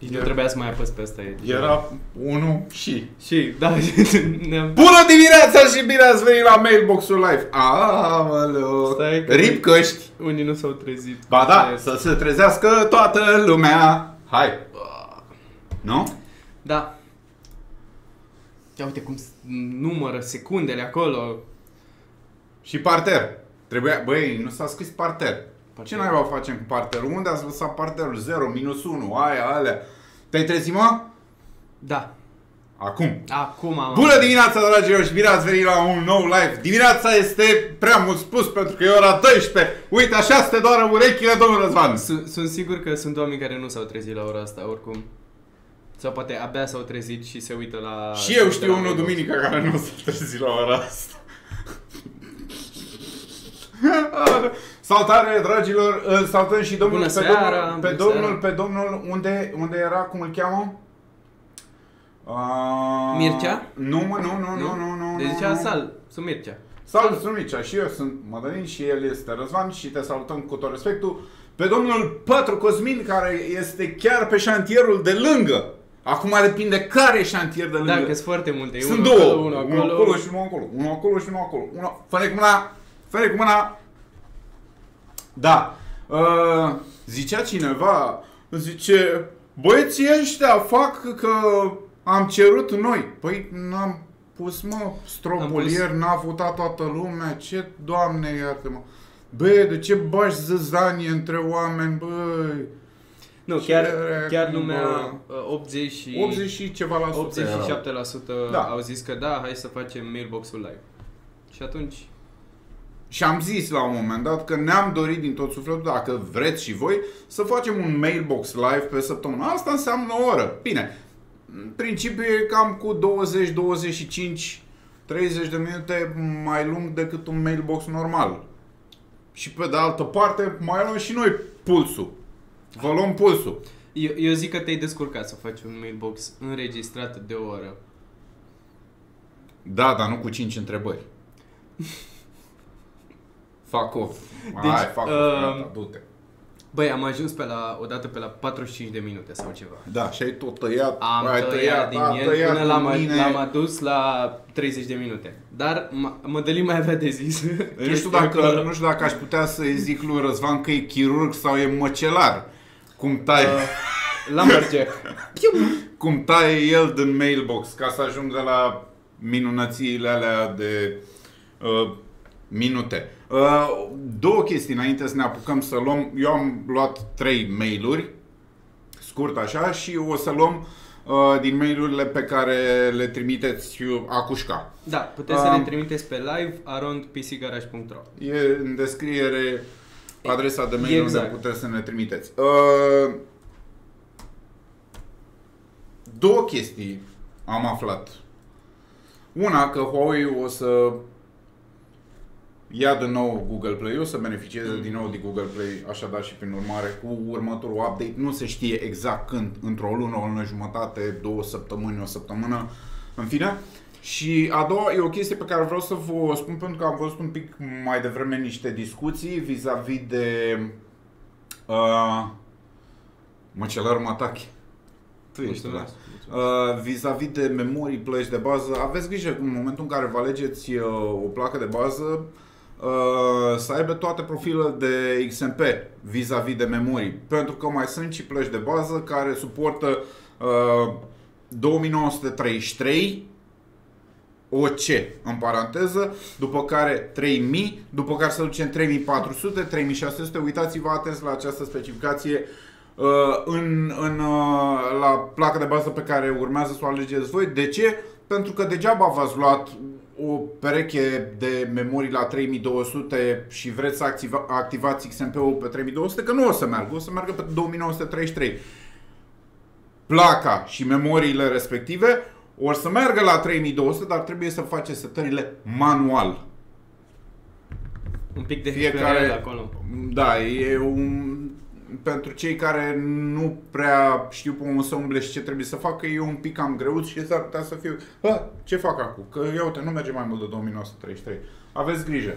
Nici nu trebuia să mai apăs pe ăsta. Era 1 și... Și, da. Bună dimineața și bine ați venit la Mailbox-ul Live. Aoleu. Rip căști. Unii nu s-au trezit. Ba da, să se trezească toată lumea. Hai. Nu? Da. Ia uite cum numără secundele acolo. Și parter. Trebuia, băi, nu s-a scris parter. Ce naiba facem cu parterul? Unde ați lăsat parterul? 0, -1, aia, alea. Te-ai trezit, mă? Da. Acum. Acum am... Bună dimineața, dragilor, și bine ați venit la un nou live. Dimineața este prea mult spus pentru că e ora 12. Uite, așa se doară urechile, domnul Răzvan. Sunt sigur că sunt oameni care nu s-au trezit la ora asta, oricum. Sau poate abia s-au trezit și se uită la... Și eu știu unul duminica care nu s-a trezit la ora asta. Saltare, dragilor, îl saltăm și domnul, bună seara, pe domnul, unde era, cum îl cheamă? Mircea? Nu. Deci zicea Sal, sunt Mircea. Salut, sunt Mircea și eu sunt Mădălin și el este Răzvan și te salutăm cu tot respectul. Pe domnul Pătru Cosmin, care este chiar pe șantierul de lângă. Acum depinde care e șantier de lângă. Da, că sunt foarte multe. Sunt două. Unul acolo și unul acolo. Unul acolo și unul acolo. Fă-ne cu mâna. Fă-ne cu mâna. Da. Zicea cineva, zice, băieții ăștia fac că am cerut noi. Păi n-am pus, mă, stropolier, n-a votat toată lumea. Ce, Doamne, iartă-mă. Băi, de ce bagi zăzanie între oameni, băi? Nu, chiar lumea 80 și ceva la 87% da. Au zis că da, hai să facem mailbox-ul live. Și atunci... Și am zis la un moment dat că ne-am dorit din tot sufletul, dacă vreți și voi, să facem un mailbox live pe săptămână. Asta înseamnă o oră. Bine, în principiu e cam cu 20, 25, 30 de minute mai lung decât un mailbox normal. Și pe de altă parte, mai luăm și noi pulsul. Vă luăm pulsul. Eu zic că te-ai descurcat să faci un mailbox înregistrat de o oră. Da, dar nu cu 5 întrebări. Fuck off. Deci, hai, fuck off, gata, du-te. Băi, am ajuns odată pe la 45 de minute sau ceva. Da, și ai tot tăiat. Am tăiat din el până l-am adus la 30 de minute. Dar Mădălin mai avea de zis. Nu știu dacă aș putea să-i zic lui Răzvan că e chirurg sau e măcelar. Cum taie... Lumberjack. Cum taie el din mailbox ca să ajungă la minunățiile alea de minute. Două chestii înainte să ne apucăm să luăm. Eu am luat 3 mail-uri, scurt așa, și o să luăm din mail-urile pe care le trimiteți acușca. Da, puteți să le trimiteți pe live arondpcgarage.ro. E în descriere adresa de mail exact. Unde puteți să ne trimiteți. Două chestii am aflat. Una, că Huawei o să ia din nou Google Play-ul, să beneficieze din nou de Google Play, așadar și prin urmare cu următorul update. Nu se știe exact când, într-o lună, o lună jumătate, 2 săptămâni, o săptămână, în fine. Și a doua e o chestie pe care vreau să vă spun, pentru că am văzut un pic mai devreme niște discuții vis-a-vis de măcelarul Matache. Tu ești vis-a-vis de memorii, plăci de bază. Aveți grijă în momentul în care vă alegeți o placă de bază să aibă toate profilele de XMP vis-a-vis de memorii, pentru că mai sunt și plăci de bază care suportă 2933 OC în paranteză, după care 3000, după care se duce în 3400, 3600. Uitați-vă atenți la această specificație la placa de bază pe care urmează să o alegeți voi. De ce? Pentru că degeaba v-ați luat o pereche de memorii la 3200 și vreți să activați XMP-ul pe 3200, că nu o să meargă, o să meargă pe 2933. Placa și memoriile respective or să meargă la 3200, dar trebuie să faceți setările manual. Un pic de fiecare acolo. Da, e pentru cei care nu prea știu pe unde să umble și ce trebuie să facă, e un pic cam greu și s-ar putea să fiu ce fac acum? Că ia uite, nu merge mai mult de 2933. Aveți grijă.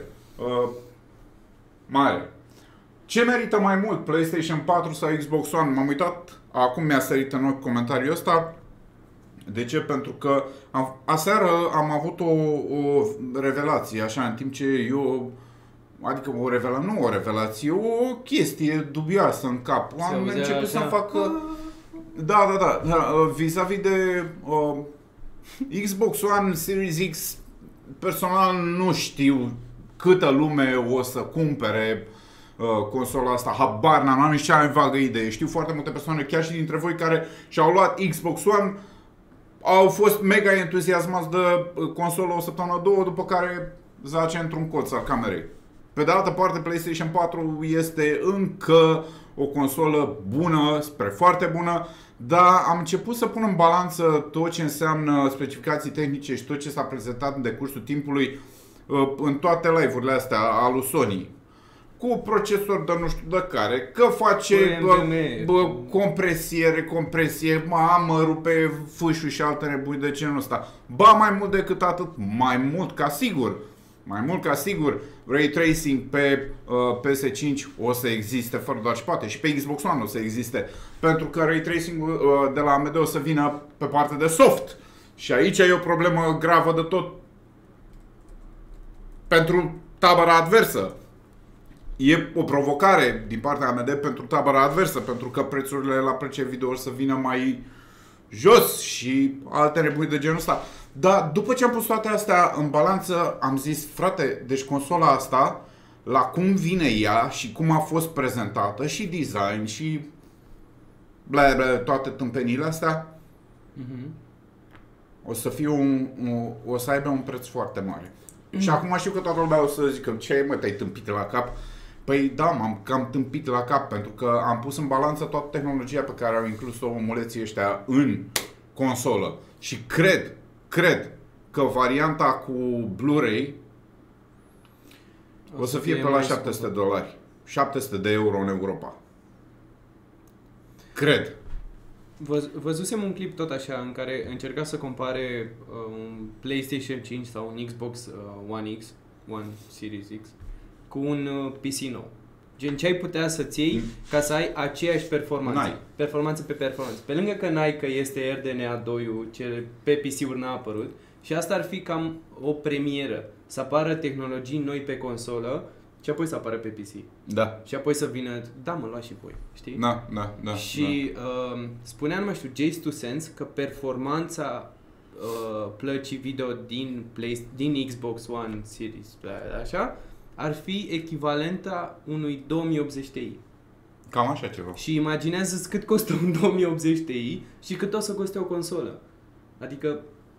Mare. Ce merită mai mult? PlayStation 4 sau Xbox One? M-am uitat acum mi-a sărit în ochi comentariul ăsta. De ce? Pentru că aseară am avut o revelație, așa, în timp ce eu... Adică nu o revelație, o chestie dubioasă în cap. Am început să fac... Da, vis-a-vis de Xbox One Series X, personal nu știu câtă lume o să cumpere consola asta, habar n-am nici cea mai vagă idee. Știu foarte multe persoane, chiar și dintre voi, care și-au luat Xbox One, au fost mega entuziasmați de consolă o săptămână, două, după care zace într-un colț al camerei. Pe de altă parte, PlayStation 4 este încă o consolă bună, spre foarte bună, dar am început să pun în balanță tot ce înseamnă specificații tehnice și tot ce s-a prezentat în decursul timpului în toate live-urile astea al lui Sony. Cu procesor de nu știu de care, că face compresie, recompresie, mă rupe fâșul și alte nebuni de genul ăsta. Ba mai mult decât atât, mai mult ca sigur, Ray Tracing pe PS5 o să existe fără doar și poate, și pe Xbox One o să existe, pentru că Ray Tracing de la AMD o să vină pe partea de soft. Și aici e o problemă gravă de tot pentru tabăra adversă. E o provocare din partea AMD pentru tabăra adversă, pentru că prețurile la PC video o să vină mai jos și alte nebuni de genul ăsta. Dar după ce am pus toate astea în balanță, am zis, frate, deci consola asta, la cum vine ea și cum a fost prezentată, și design, și toate tâmpenile astea, o să fie o să aibă un preț foarte mare. Și acum știu că toată lumea o să zică, ce mă, te-ai tâmpit la cap? Păi da, m-am cam tâmpit la cap, pentru că am pus în balanță toată tehnologia pe care au inclus-o omuleții ăștia în consolă. Și cred că varianta cu Blu-ray o să fie pe la $700. 700 de euro în Europa. Cred. Văzusem un clip tot așa în care încerca să compare un PlayStation 5 sau un Xbox One X, One Series X, cu un PC nou. Gen, ce ai putea să-ți iei ca să ai aceeași performanță. Performanță pe performanță. Pe lângă că n-ai, că este RDNA 2-ul, ce pe PC-uri n-a apărut, și asta ar fi cam o premieră. Să apară tehnologii noi pe consolă și apoi să apară pe PC. Da. Și apoi să vină, da, mă luați și voi, știi? Da. Și spunea, nu mai știu, Jace to Sense, că performanța plăcii video din Xbox One Series, așa, ar fi echivalenta unui 2080 Ti. Cam așa ceva. Și imaginează-ți cât costă un 2080 Ti și cât o să coste o consolă. Adică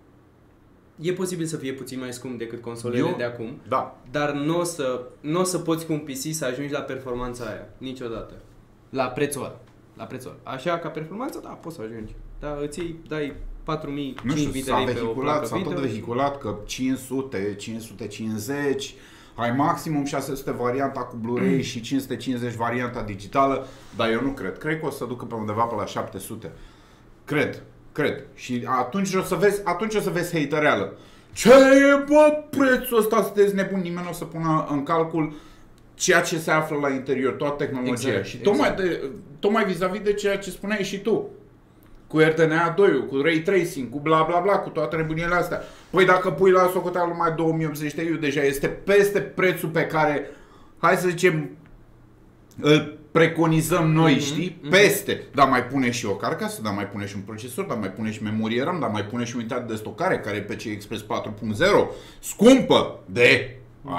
e posibil să fie puțin mai scump decât consolele de acum, da. Dar nu o să poți cu un PC să ajungi la performanța aia, niciodată. La prețul ăla. Așa, ca performanță, da, poți să ajungi. Dar îți dai 4000, 5000 de lei pe o placă video. S-a tot vehiculat că 500, 550, ai maximum 600 varianta cu Blu-ray și 550 varianta digitală, dar eu nu cred. Cred că o să ducă pe undeva pe la 700. Cred. Și atunci o să vezi hatereală. Ce e, bă, prețul ăsta? Sunteți nebuni, nimeni nu o să pună în calcul ceea ce se află la interior, toată tehnologia. Exact, și tocmai vis-a-vis de ceea ce spuneai și tu. Cu RDNA 2, cu Ray Tracing, cu bla bla bla, cu toate nebunile astea. Păi dacă pui la socoteală numai 2080 Ti, deja este peste prețul pe care, hai să zicem, îl preconizăm noi, știi? Peste. Dar mai pune și o carcasă, dar mai pune și un procesor, dar mai pune și memorie RAM, dar mai pune și unitate de stocare, care e PCI Express 4.0, scumpă de...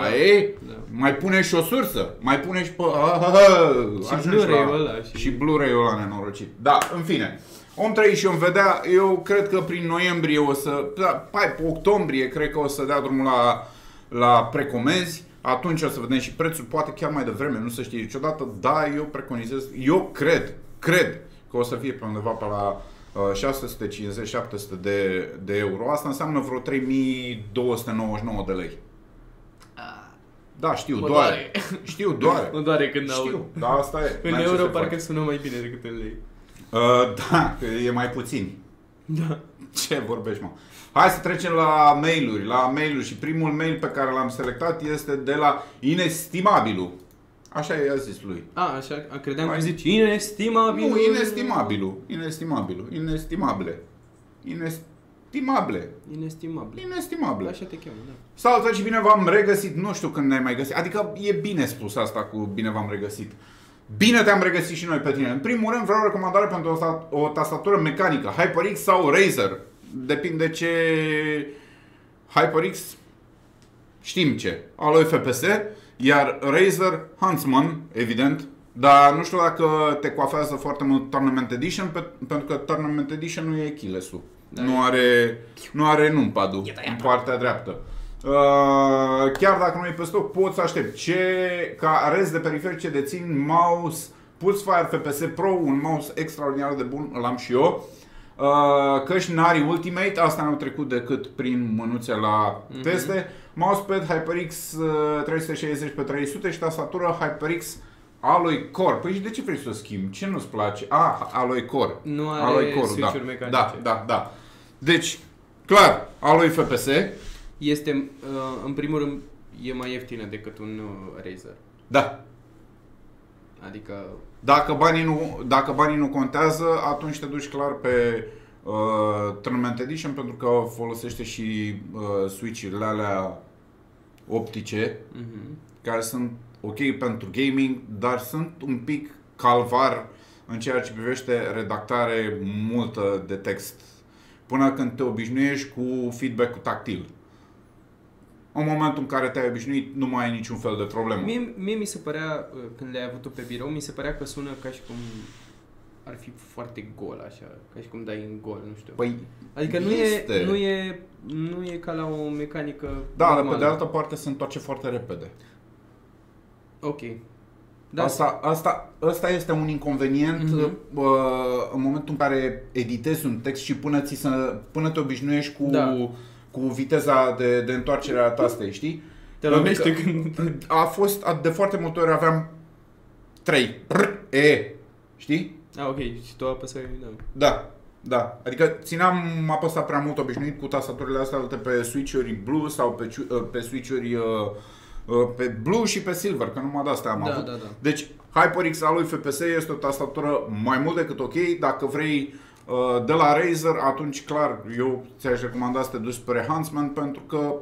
Mai pune și o sursă, mai pune și pe... și Blu-ray-ul ăla. Și Blu-ray-ul ăla nenorocit. Da, în fine. Om trăi și om vedea. Eu cred că prin noiembrie o să... pe octombrie cred că o să dea drumul la precomenzi. Atunci o să vedem și prețul, poate chiar mai devreme, nu se știe niciodată. Da, eu preconizez, eu cred că o să fie pe undeva pe la 650-700 de euro. Asta înseamnă vreo 3299 de lei. Da, știu, doare. Știu, doare. Mă doare când știu, da, asta e. În euro parcă sună mai bine decât în lei. Da, că e mai puțin. Da. Ce vorbești, mă? Hai să trecem la mail-uri. Și primul mail pe care l-am selectat este de la Inestimabilul. Așa i-a zis lui. Așa, credeam că zici inestimabil. Nu, inestimabilul. Inestimabil. Așa te cheamă, da. Salut și bine v-am regăsit. Nu știu când ne-ai mai găsit. Adică e bine spus asta cu bine v-am regăsit. Bine te-am regăsit și noi pe tine. În primul rând vreau o recomandare pentru o tastatură mecanică, HyperX sau Razer. Depinde ce HyperX știm ce. Alloy FPS, iar Razer Huntsman, evident. Dar nu știu dacă te coafează foarte mult Tournament Edition, pentru că Tournament Edition nu e keyless-ul. Da, nu are numpad-ul în partea dreaptă. Chiar dacă nu e pe stoc, poți să aștept. Ca rest de periferice dețin mouse Pulsefire FPS Pro, un mouse extraordinar de bun, l-am și eu. Căști Nari Ultimate, asta n-au trecut decât prin mânuțe la teste. Mousepad HyperX 360x300 și tastatură HyperX Alloy Core. Păi și de ce vrei să o schimbi? Ce nu-ți place? Alloy Core. Nu are switch-uri mecanice. Da. Deci, clar, Alloy FPS. Este, în primul rând, e mai ieftină decât un Razer. Da. Adică... Dacă banii nu contează, atunci te duci clar pe Tournament Edition, pentru că folosește și switch-urile alea optice, care sunt ok pentru gaming, dar sunt un pic calvar în ceea ce privește redactare multă de text, până când te obișnuiești cu feedback-ul tactil. În momentul în care te-ai obișnuit, nu mai ai niciun fel de problemă. Mie mi se părea, când le-ai avut-o pe birou, mi se părea că sună ca și cum ar fi foarte gol, așa, ca și cum dai în gol, nu știu. Păi, adică nu e ca la o mecanică normală. Dar pe de altă parte se întoarce foarte repede. Ok. Da. Asta este un inconvenient în momentul în care editezi un text și până te obișnuiești cu viteza de întoarcere a tastei, știi? Te lovește când... De foarte multe ori aveam 3 știi? Ok, și tu apăsai, Da. Adică țineam apăsat prea mult, obișnuit cu tastaturile astea pe switch-uri blue sau pe switch-uri pe blue și pe silver, că numai de-astea am avut. Da. Deci HyperX Alloy FPS este o tastatură mai mult decât ok. Dacă vrei de la Razer, atunci clar, eu ți-aș recomanda să te duci spre Huntsman, pentru că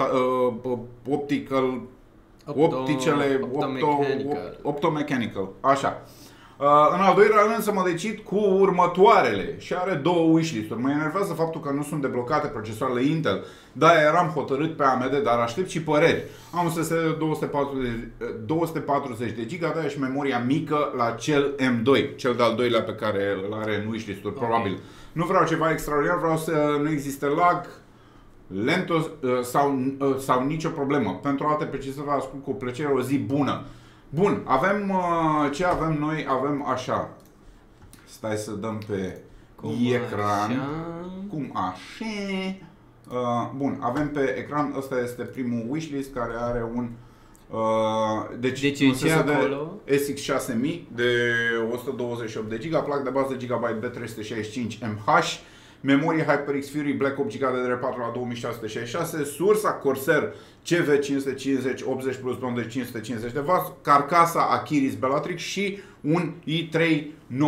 optomechanical, așa. În al doilea rând să mă decid cu următoarele și are două wishlist-uri. Mă enervează faptul că nu sunt deblocate procesoarele Intel. Da, eram hotărât pe AMD, dar aștept și păreri. Am un SSD de 240 de GB, da, și memoria mică la cel M2, cel de-al doilea pe care îl are în wishlist-uri, probabil. Nu vreau ceva extraordinar, vreau să nu existe lag, lent sau nicio problemă. Pentru alte precizări vă ascult cu plăcere, o zi bună. Bun, avem ce avem noi? Avem așa. Stai să dăm pe ecran. Cum așa? Bun, avem pe ecran, ăsta este primul wishlist care are un deci un SSD SX6000 de 128 de GB, placă de bază Gigabyte B365MH, memorie HyperX Fury Black 8 GB DDR4 la 2666, sursa Corsair CV550 80 plus 550 de W, carcasa Achiris Bellatrix și un i3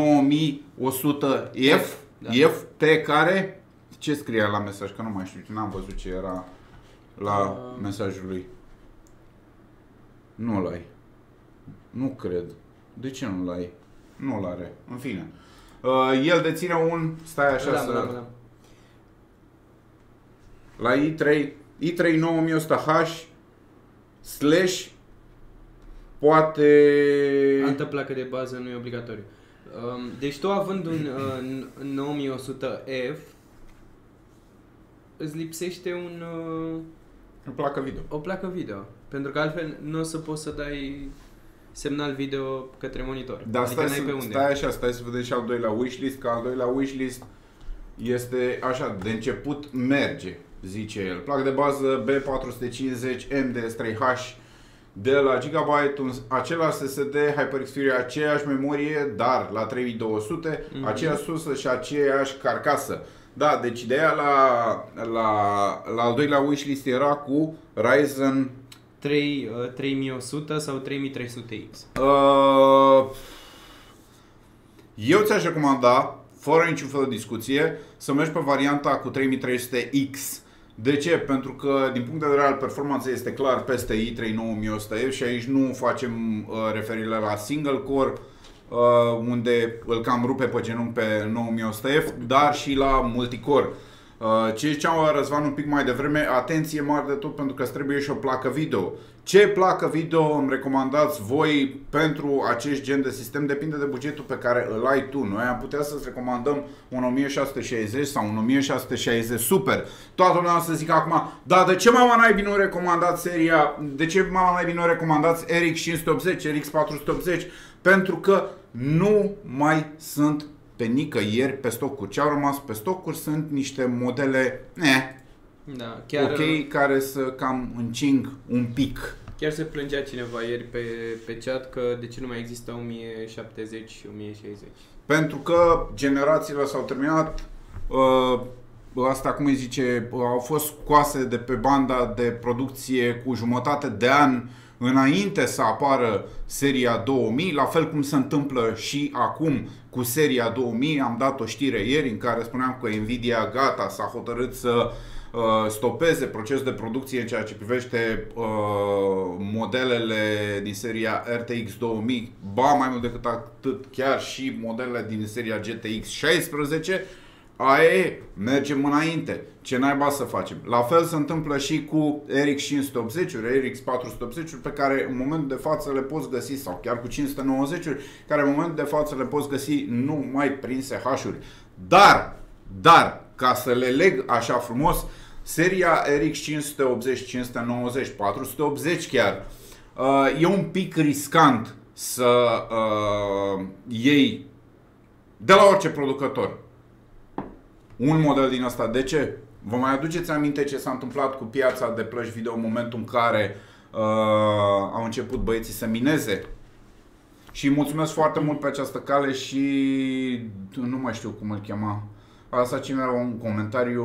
9100F, FT care, ce scria la mesaj, că nu mai știu, n-am văzut ce era la mesajul lui. Nu-l ai. Nu cred. De ce nu-l ai? Nu-l are. În fine. El deține un... Stai așa să... La i3 9100H slash poate... Altă placă de bază nu e obligatoriu. Deci tu având un 9100F îți lipsește o placă video. O placă video. Pentru că altfel nu o să poți să dai semnal video către monitor. Dar adică stai să vedem și al doilea wishlist, că al doilea wishlist este așa, de început merge, zice el. Placă de bază B450 MDS3H de la Gigabyte, același SSD, HyperX Fury, aceeași memorie, dar la 3200, aceeași sursă și aceeași carcasă. Da, deci ideea la al doilea wishlist era cu Ryzen 3100 sau 3300X? Eu ți-aș recomanda, fără niciun fel de discuție, să mergi pe varianta cu 3300X. De ce? Pentru că din punct de vedere al performanței este clar peste i3 9100F și aici nu facem referire la single core, unde îl cam rupe pe genunchi pe 9100F, dar și la multicore. Ce ziceam Răzvan un pic mai devreme, atenție mare de tot pentru că îți trebuie și o placă video. Ce placă video îmi recomandați voi pentru acest gen de sistem? Depinde de bugetul pe care îl ai tu. Noi am putea să-ți recomandăm un 1660 sau un 1660 Super. Toată lumea să zică acum, da, de ce mama naibii nu recomandați seria, de ce mama naibii nu recomandați RX 580, RX 480? Pentru că nu mai sunt pe nicăieri pe stocuri. Ce au rămas pe stocuri sunt niște modele da, chiar, ok, care să cam încing un pic. Chiar se plângea cineva ieri pe chat că de ce nu mai există 1070 și 1060. Pentru că generațiile s-au terminat, asta cum îi zice, au fost scoase de pe banda de producție cu jumătate de an înainte să apară seria 2000, la fel cum se întâmplă și acum cu seria 2000. Am dat o știre ieri în care spuneam că Nvidia gata s-a hotărât să stopeze procesul de producție în ceea ce privește modelele din seria RTX 2000, ba mai mult decât atât, chiar și modelele din seria GTX 16. Aie, mergem înainte. Ce naiba să facem? La fel se întâmplă și cu RX 580-uri, RX 480-uri pe care în momentul de față le poți găsi, sau chiar cu 590-uri, care în momentul de față le poți găsi numai prin SH-uri. Dar, ca să le leg așa frumos, seria RX 580, 590, 480 chiar, e un pic riscant să iei de la orice producător un model din ăsta. De ce? Vă mai aduceți aminte ce s-a întâmplat cu piața de plăci video în momentul în care au început băieții să mineze? Și mulțumesc foarte mult pe această cale și nu mai știu cum îl chema. A lăsat cineva un comentariu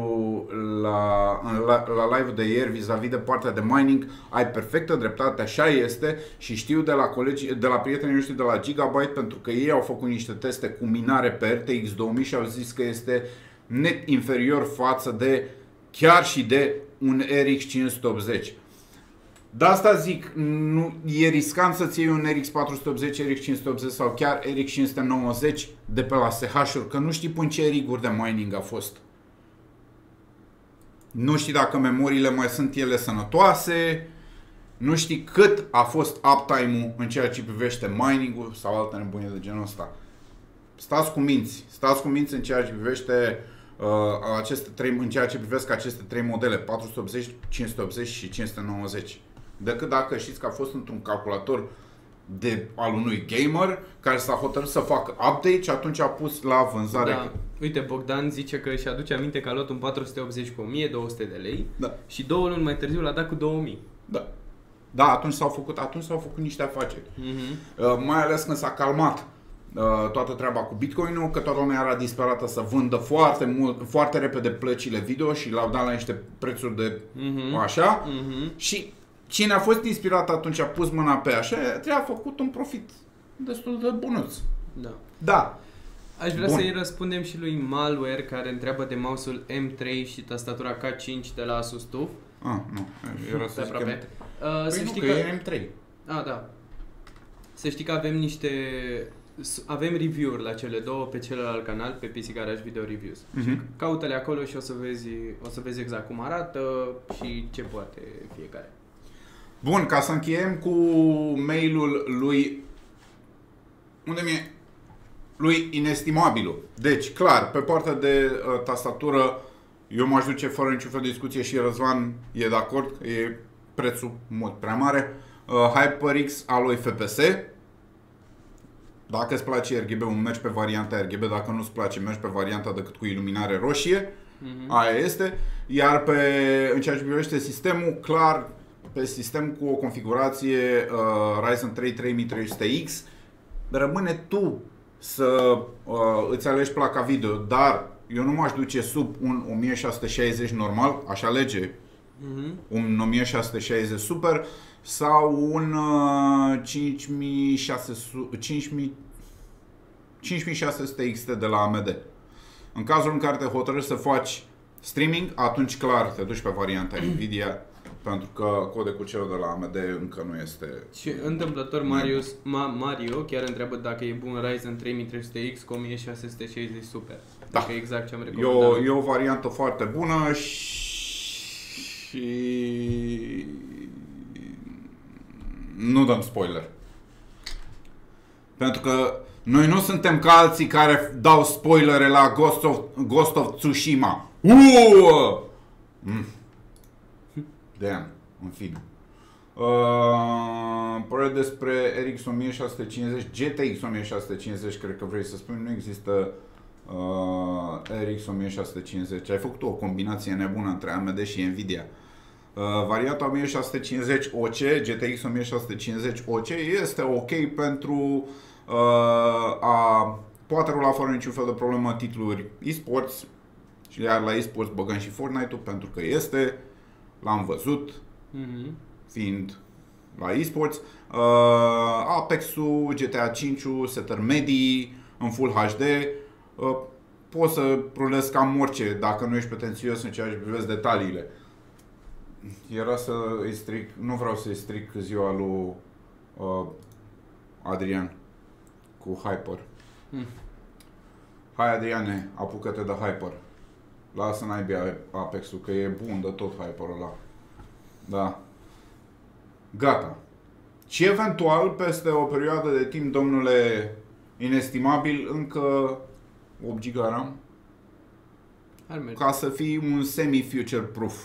la live-ul de ieri vis-a-vis de partea de mining. Ai perfectă dreptate, așa este, și știu de la colegi, de la prietenii noștri de la Gigabyte, pentru că ei au făcut niște teste cu minare pe RTX 2000 și au zis că este net inferior față de chiar și de un RX 580. De asta zic, nu, e riscant să-ți iei un RX 480, RX 580 sau chiar RX 590 de pe la SH-uri, că nu știi până ce rig-uri de mining a fost. Nu știi dacă memoriile mai sunt ele sănătoase, nu știi cât a fost uptime-ul în ceea ce privește mining-ul sau alte nebunii de genul ăsta. Stați cu minți în ceea ce privește în ceea ce privesc aceste trei modele, 480, 580 și 590. Decât dacă știți că a fost într-un calculator al unui gamer care s-a hotărât să facă update și atunci a pus la vânzare. Da. Uite, Bogdan zice că își aduce aminte că a luat un 480 cu 1200 de lei, da, și 2 luni mai târziu l-a dat cu 2000. Da. Da, atunci s-au făcut niște afaceri. Mai ales când s-a calmat toată treaba cu Bitcoin-ul, că toată lumea era disperată să vândă foarte repede plăcile video și l-au dat la niște prețuri de așa. Și cine a fost inspirat atunci a pus mâna pe așa, a făcut un profit destul de bunuț. Da. Aș vrea să-i răspundem și lui Malware, care întreabă de mouse-ul M3 și tastatura K5 de la Asus TUF. Nu, era să zic M3. Să știi că e M3. Da. Să știi că avem review-uri la cele două pe celălalt canal, pe PC Garage Video Reviews. Caută-le acolo și o să vezi exact cum arată și ce poate fiecare. Bun, ca să încheiem cu mail-ul lui... Unde mi-e? Lui Inestimabilul. Deci, clar, pe partea de tastatură, eu m-aș duce fără niciun fel de discuție și Răzvan e de acord că e prețul mult prea mare. HyperX Alloy FPS. Dacă îți place RGB-ul, mergi pe varianta RGB. Dacă nu îți place, mergi pe varianta decât cu iluminare roșie. Aia este. Iar în ceea ce privește sistemul, clar, pe sistem cu o configurație Ryzen 3 3300X, rămâne tu să îți alegi placa video, dar eu nu m-aș duce sub un 1660 normal, aș alege un 1660 Super. sau un 5600 XT de la AMD. În cazul în care te hotărăști să faci streaming, atunci clar te duci pe varianta Nvidia, pentru că codecul celor de la AMD încă nu este... Și întâmplător Mario chiar întreabă dacă e bun Ryzen 3300X cu 1660 Super. Da. Dacă e exact ce am recomandat. E o variantă foarte bună și nu dăm spoiler. Pentru că noi nu suntem ca alții care dau spoilere la Ghost of Tsushima. Damn, în fine. Părere despre RX 1650, GTX 1650, cred că vrei să spui, nu există RX 1650. Ai făcut o combinație nebună între AMD și Nvidia. Varianta 1650 OC, GTX 1650 OC este ok pentru a poate rula fără niciun fel de problemă titluri eSports. Și iar la eSports băgăm și Fortnite-ul pentru că este, l-am văzut, fiind la eSports. Apex-ul, GTA 5-ul, setări medii, în Full HD. Poți să rulezi cam orice dacă nu ești pretențios în ceea ce privești detaliile. Era să îi stric, nu vreau să îi stric ziua lui Adrian cu Hyper. Hai Adriane, apucă-te de Hyper. Lasă n-ai Apex-ul, că e bun de tot Hyper-ul ăla. Da. Gata. Și eventual, peste o perioadă de timp, domnule inestimabil, încă 8 GB RAM. Ca să fii un semi-future-proof.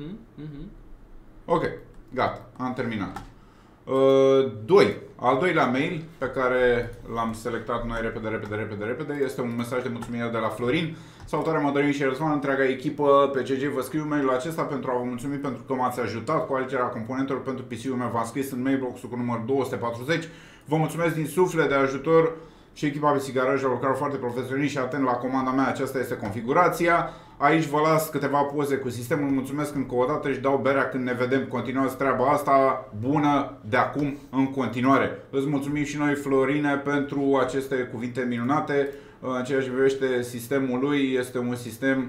Ok, gata, am terminat. 2. Al doilea mail pe care l-am selectat noi repede este un mesaj de mulțumire de la Florin. Salutare Mădălin și Răzvan, întreaga echipă pe CG, vă scriu mailul acesta pentru a vă mulțumi pentru că m-ați ajutat cu alegerea componentelor pentru PC-ul meu. V-am scris în mailbox-ul cu numărul 240. Vă mulțumesc din suflet de ajutor și echipa PC Garage a lucrat foarte profesionist și atent la comanda mea. Aceasta este configurația. Aici vă las câteva poze cu sistemul. Mulțumesc încă o dată și dau berea când ne vedem. Continuați treaba asta bună de acum în continuare. Îți mulțumim și noi, Florine, pentru aceste cuvinte minunate. În ceea ce privește sistemul lui, este un sistem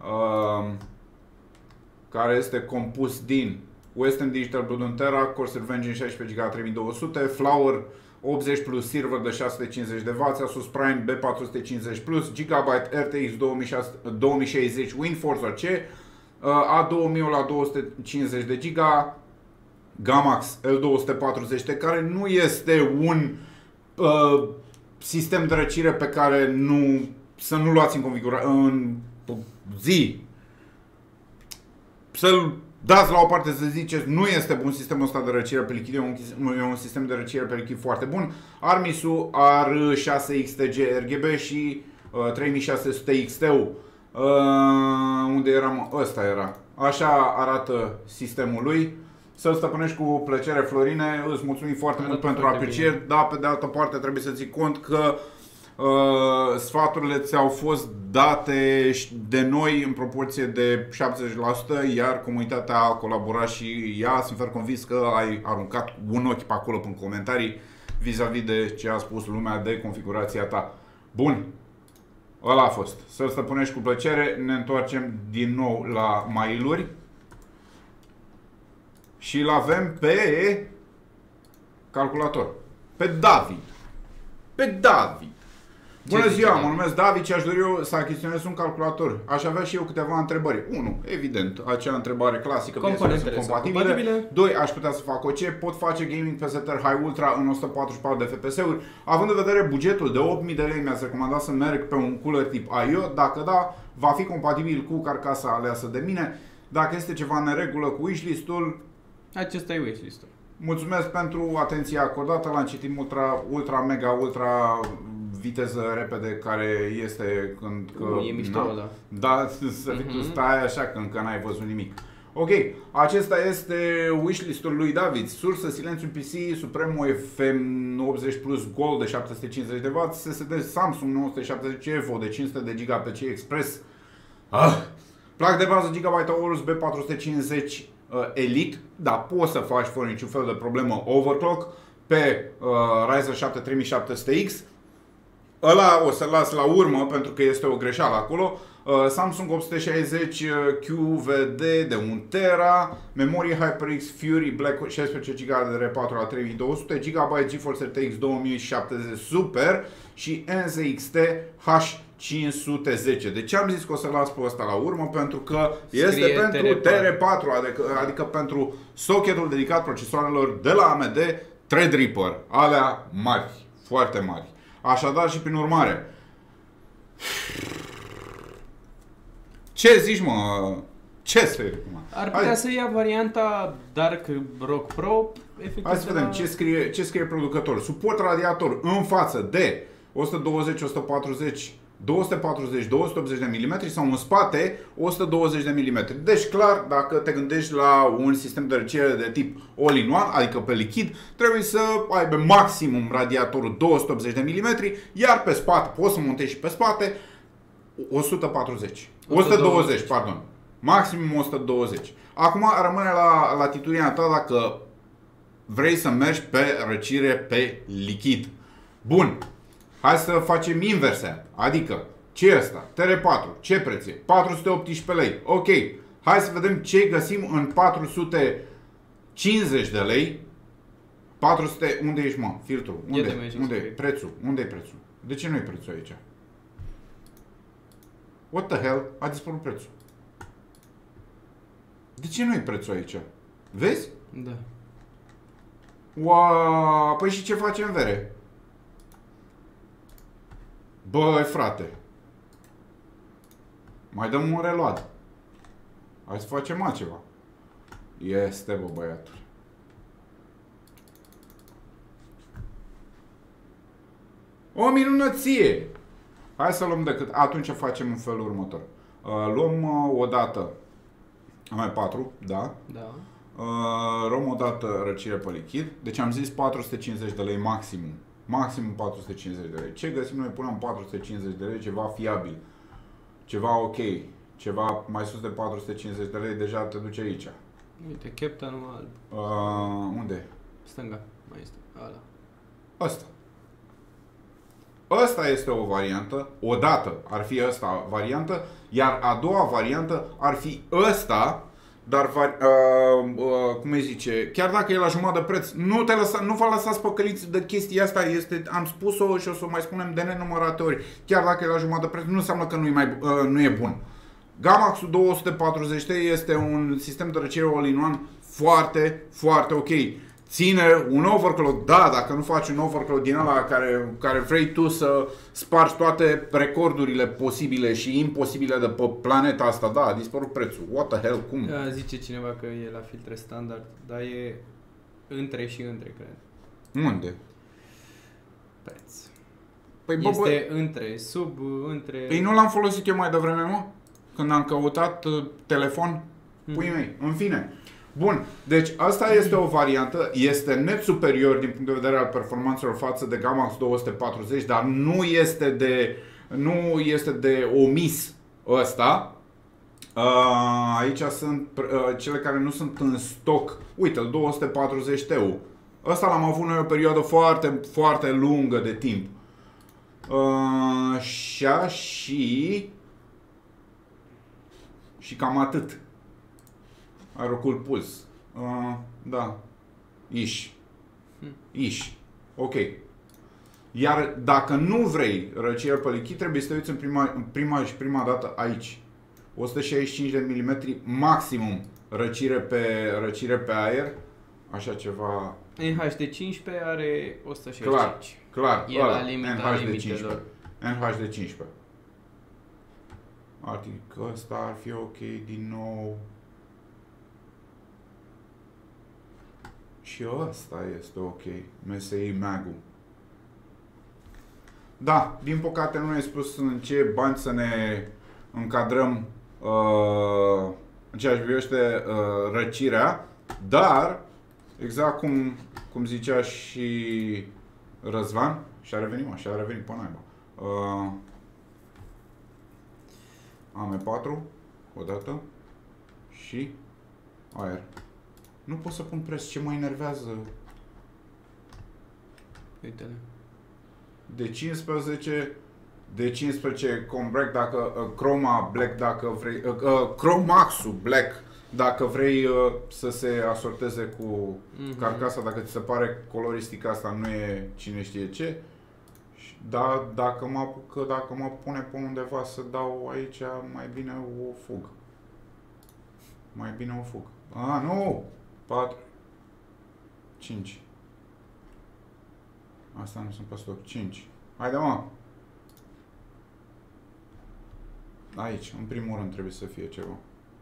care este compus din Western Digital Blood & Terra, Corsair Vengeance 16 GB 3200, Flower 80 plus server de 650 de W, Asus Prime B450 plus, Gigabyte RTX 2060 WindForce AC, A2000 la 250 de GB, Gamax L240T, care nu este un sistem de răcire pe care să nu luați în zi. Să-l dați la o parte să ziceți, nu este bun sistemul ăsta de răcire pe lichid, e un sistem de răcire pe lichid foarte bun. Armisu R6XTG RGB și 3600 XT-ul. Unde eram? Ăsta era. Așa arată sistemul lui. Să-l stăpânești cu plăcere, Florine. Îți mulțumim foarte mult pentru aprecieri. Da, pe de altă parte trebuie să ții cont că sfaturile ți-au fost date de noi în proporție de 70%, iar comunitatea a colaborat și ea. Sunt fer convins că ai aruncat un ochi pe acolo în comentarii vis-a-vis de ce a spus lumea de configurația ta. Bun, ăla a fost. Să-l stăpânești cu plăcere. Ne întoarcem din nou la mail-uri și îl avem pe calculator, pe David. Bună ziua, mă numesc David și aș dori eu să achiziționez un calculator. Aș avea și eu câteva întrebări. 1. Evident, acea întrebare clasică. Componentele sunt compatibile. 2. Aș putea să fac OC. Pot face gaming pe setări High Ultra în 144 de FPS-uri. Având în vedere bugetul de 8000 de lei, mi-ați recomandat să merg pe un cooler tip IO. Dacă da, va fi compatibil cu carcasa aleasă de mine. Dacă este ceva în neregulă cu wishlist-ul, acesta e wishlist-ul. Mulțumesc pentru atenția acordată. L-am citit ultra mega viteză repede, care este când... E mișto, da. Da, să tu stai așa că încă n-ai văzut nimic. Ok, acesta este wishlist-ul lui David. Sursă Silențium PC, Supremo FM 80 Plus Gold de 750 de W, SSD Samsung 970 Evo de 500 de GB PCI Express. Plac de bază Gigabyte Aorus B450 Elite, dar poți să faci fără niciun fel de problemă overclock pe Ryzen 7 3700X. Ăla o să-l las la urmă pentru că este o greșeală acolo. Samsung 860 QVD de 1 tera, memorie HyperX Fury Black 16 GB de R4 la 3200 GB, GeForce RTX 2070 Super și NZXT H510. De ce am zis că o să las pe ăsta la urmă? Pentru că este pentru TR4, adică pentru socketul dedicat procesoarelor de la AMD Threadripper, alea mari, foarte mari. Așadar și prin urmare, ce zici, mă? Ce să ar putea să ia varianta Dark Rock Pro, efectiv. Hai să vedem ce scrie producătorul. Suport radiator în față de 120, 140, 240, 280 de mm sau în spate 120 de mm. Deci clar, dacă te gândești la un sistem de răcire de tip all-in-one, adică pe lichid, trebuie să aibă maximum radiatorul 280 de mm, iar pe spate, poți să montezi și pe spate 120, pardon. Maximum 120. Acum rămâne la latitudinea ta dacă vrei să mergi pe răcire pe lichid. Bun. Hai să facem inversia. Adică, ce e ăsta? TR4. Ce preț e? 418 lei. Ok. Hai să vedem ce găsim în 450 de lei. 400... Unde ești, mă? Filtrul. Unde e prețul? Unde e prețul? De ce nu e prețul aici? What the hell? A dispărut prețul. De ce nu e prețul aici? Vezi? Da. Wow, păi și ce facem, vere? Băi, frate. Mai dăm un reload. Hai să facem altceva. Este, bă, băiatul. O minunăție! Hai să luăm decât. Atunci facem în felul următor. Luăm o dată AM4, da? Da. Luăm o dată răcire pe lichid. Deci am zis 450 de lei maximum. Maximum 450 de lei. Ce găsim noi? Punem 450 de lei, ceva fiabil. Ceva ok. Ceva mai sus de 450 de lei, deja te duce aici. Uite, Captain alb. Unde? Stânga, mai este. Ala. Ăsta. Ăsta este o variantă. Odată ar fi ăsta variantă, iar a doua variantă ar fi ăsta, dar cum îi zice, chiar dacă e la jumătate de preț, nu vă lăsați păcăliți de chestia asta. Am spus-o și o să o mai spunem de nenumărate ori. Chiar dacă e la jumătate de preț, nu înseamnă că nu e bun. Gamax 240 este un sistem de răcire all-in-one foarte, foarte ok. Ține un overclock, da, dacă nu faci un overclock din ăla care vrei tu să spargi toate recordurile posibile și imposibile de pe planeta asta, da, a dispărut prețul. What the hell, cum? Zice cineva că e la filtre standard, dar e între și între, cred. Unde? Preț. Păi, este între... Păi nu l-am folosit eu mai devreme, mă? Când am căutat telefon, puii mei, în fine. Bun, deci asta este o variantă, este net superior din punct de vedere al performanțelor față de Gamax 240, dar nu este de omis ăsta. Aici sunt cele care nu sunt în stoc. Uite-l, 240 TU. Ăsta l-am avut noi o perioadă foarte, foarte lungă de timp. Și cam atât. Aerocul Pulse. Da. Ish. Ok. Iar dacă nu vrei răcire pe lichid, trebuie să te uiți în prima dată aici. 165 de mm maximum răcire pe aer. Așa ceva. NHD15 are 165. Clar. E la limita limitelor. NHD15. Adică ăsta ar fi ok din nou. Și ăsta este ok. MSI Magu. Da, din păcate nu ne-ai spus în ce bani să ne încadrăm în ceea ce privește răcirea, dar exact cum zicea și Răzvan, și-a revenit pe naiba. AM4 odată și Aer. Nu pot să pun preț, ce mă enervează. Uite-le. De 15 Chrome Black dacă Chroma Black dacă vrei Chromax-ul Black dacă vrei să se asorteze cu carcasa, dacă ți se pare coloristica asta nu e cine știe ce. Dar dacă mă pune pe undeva să dau aici, mai bine o fug. Nu! 4 5. Asta nu sunt pe stop. 5. Haide, mă! Aici, în primul rând, trebuie să fie ceva.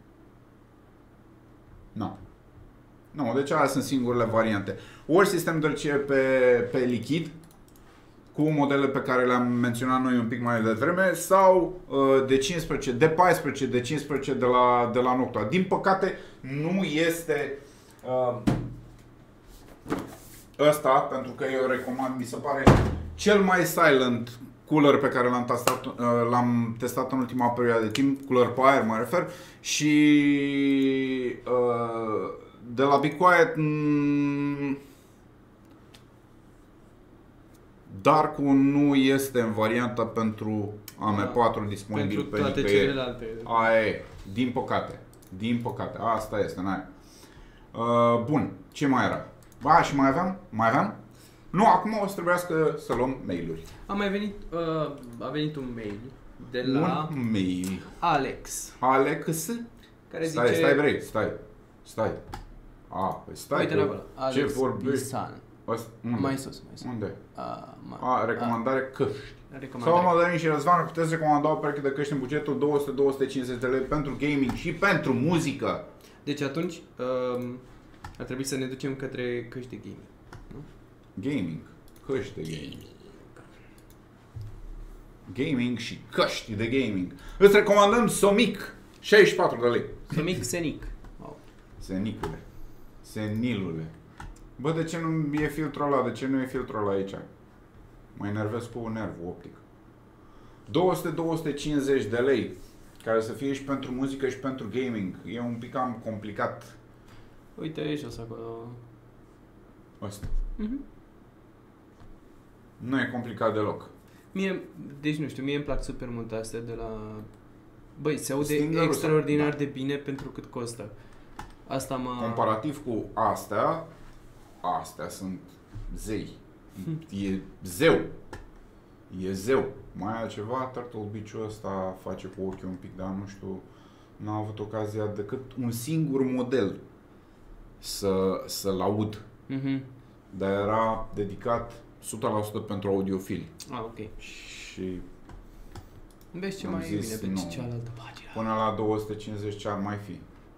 Nu, deci alea sunt singurele variante. Ori sistem de RCE pe lichid, cu modele pe care le-am menționat noi un pic mai devreme, sau de 15, de 14, de 15 de la Noctua. Din păcate, nu este ăsta, pentru că eu recomand, mi se pare cel mai silent cooler pe care l-am testat în ultima perioadă de timp, cooler pe aer mă refer, și de la Be Quiet Dark-ul nu este în varianta pentru AM4 disponibil pentru pe toate nicăieri. celelalte. Aia e, din păcate, asta este, n-aia. Bun, ce mai era? Și mai aveam? Nu, acum o să trebuiască să luăm mail-uri. A venit un mail de la Un mail. Alex, care Stai, zice... vrei, stai. Stai. Uite acolo, Ce Alex vorbești? Bisan. Mai sus. Unde? Recomandare. Recomandare căști. Sau Mădălin și Răzvan, puteți recomanda o pereche de căști în bugetul 200-250 de lei pentru gaming și pentru muzică. Deci atunci ar trebui să ne ducem către căști de gaming. Gaming. Căști de gaming. Gaming și căști de gaming. Îți recomandăm Somic. 64 de lei. Somic Senic. Wow. Senilule. Bă, de ce nu e filtrul ăla? De ce nu e filtrul ăla aici? Mă enervez cu nervul optic. 200-250 de lei. Care să fie și pentru muzică și pentru gaming. E un pic cam complicat. Uite, e jos acolo. Ăsta. Nu e complicat deloc. Deci nu știu, mie îmi plac super mult astea de la... Băi, se aude Stingerul extraordinar de bine pentru cât costă. Asta Comparativ cu astea sunt zei. E zeu. Mai altceva, Turtle Beach-ul ăsta face cu ochiul un pic, dar nu știu, n-am avut ocazia decât un singur model să-l aud. Dar era dedicat 100% pentru audiofili. Ok. Și vezi ce mai e bine pe cealaltă pagină. Până la 250 ce ar mai fi?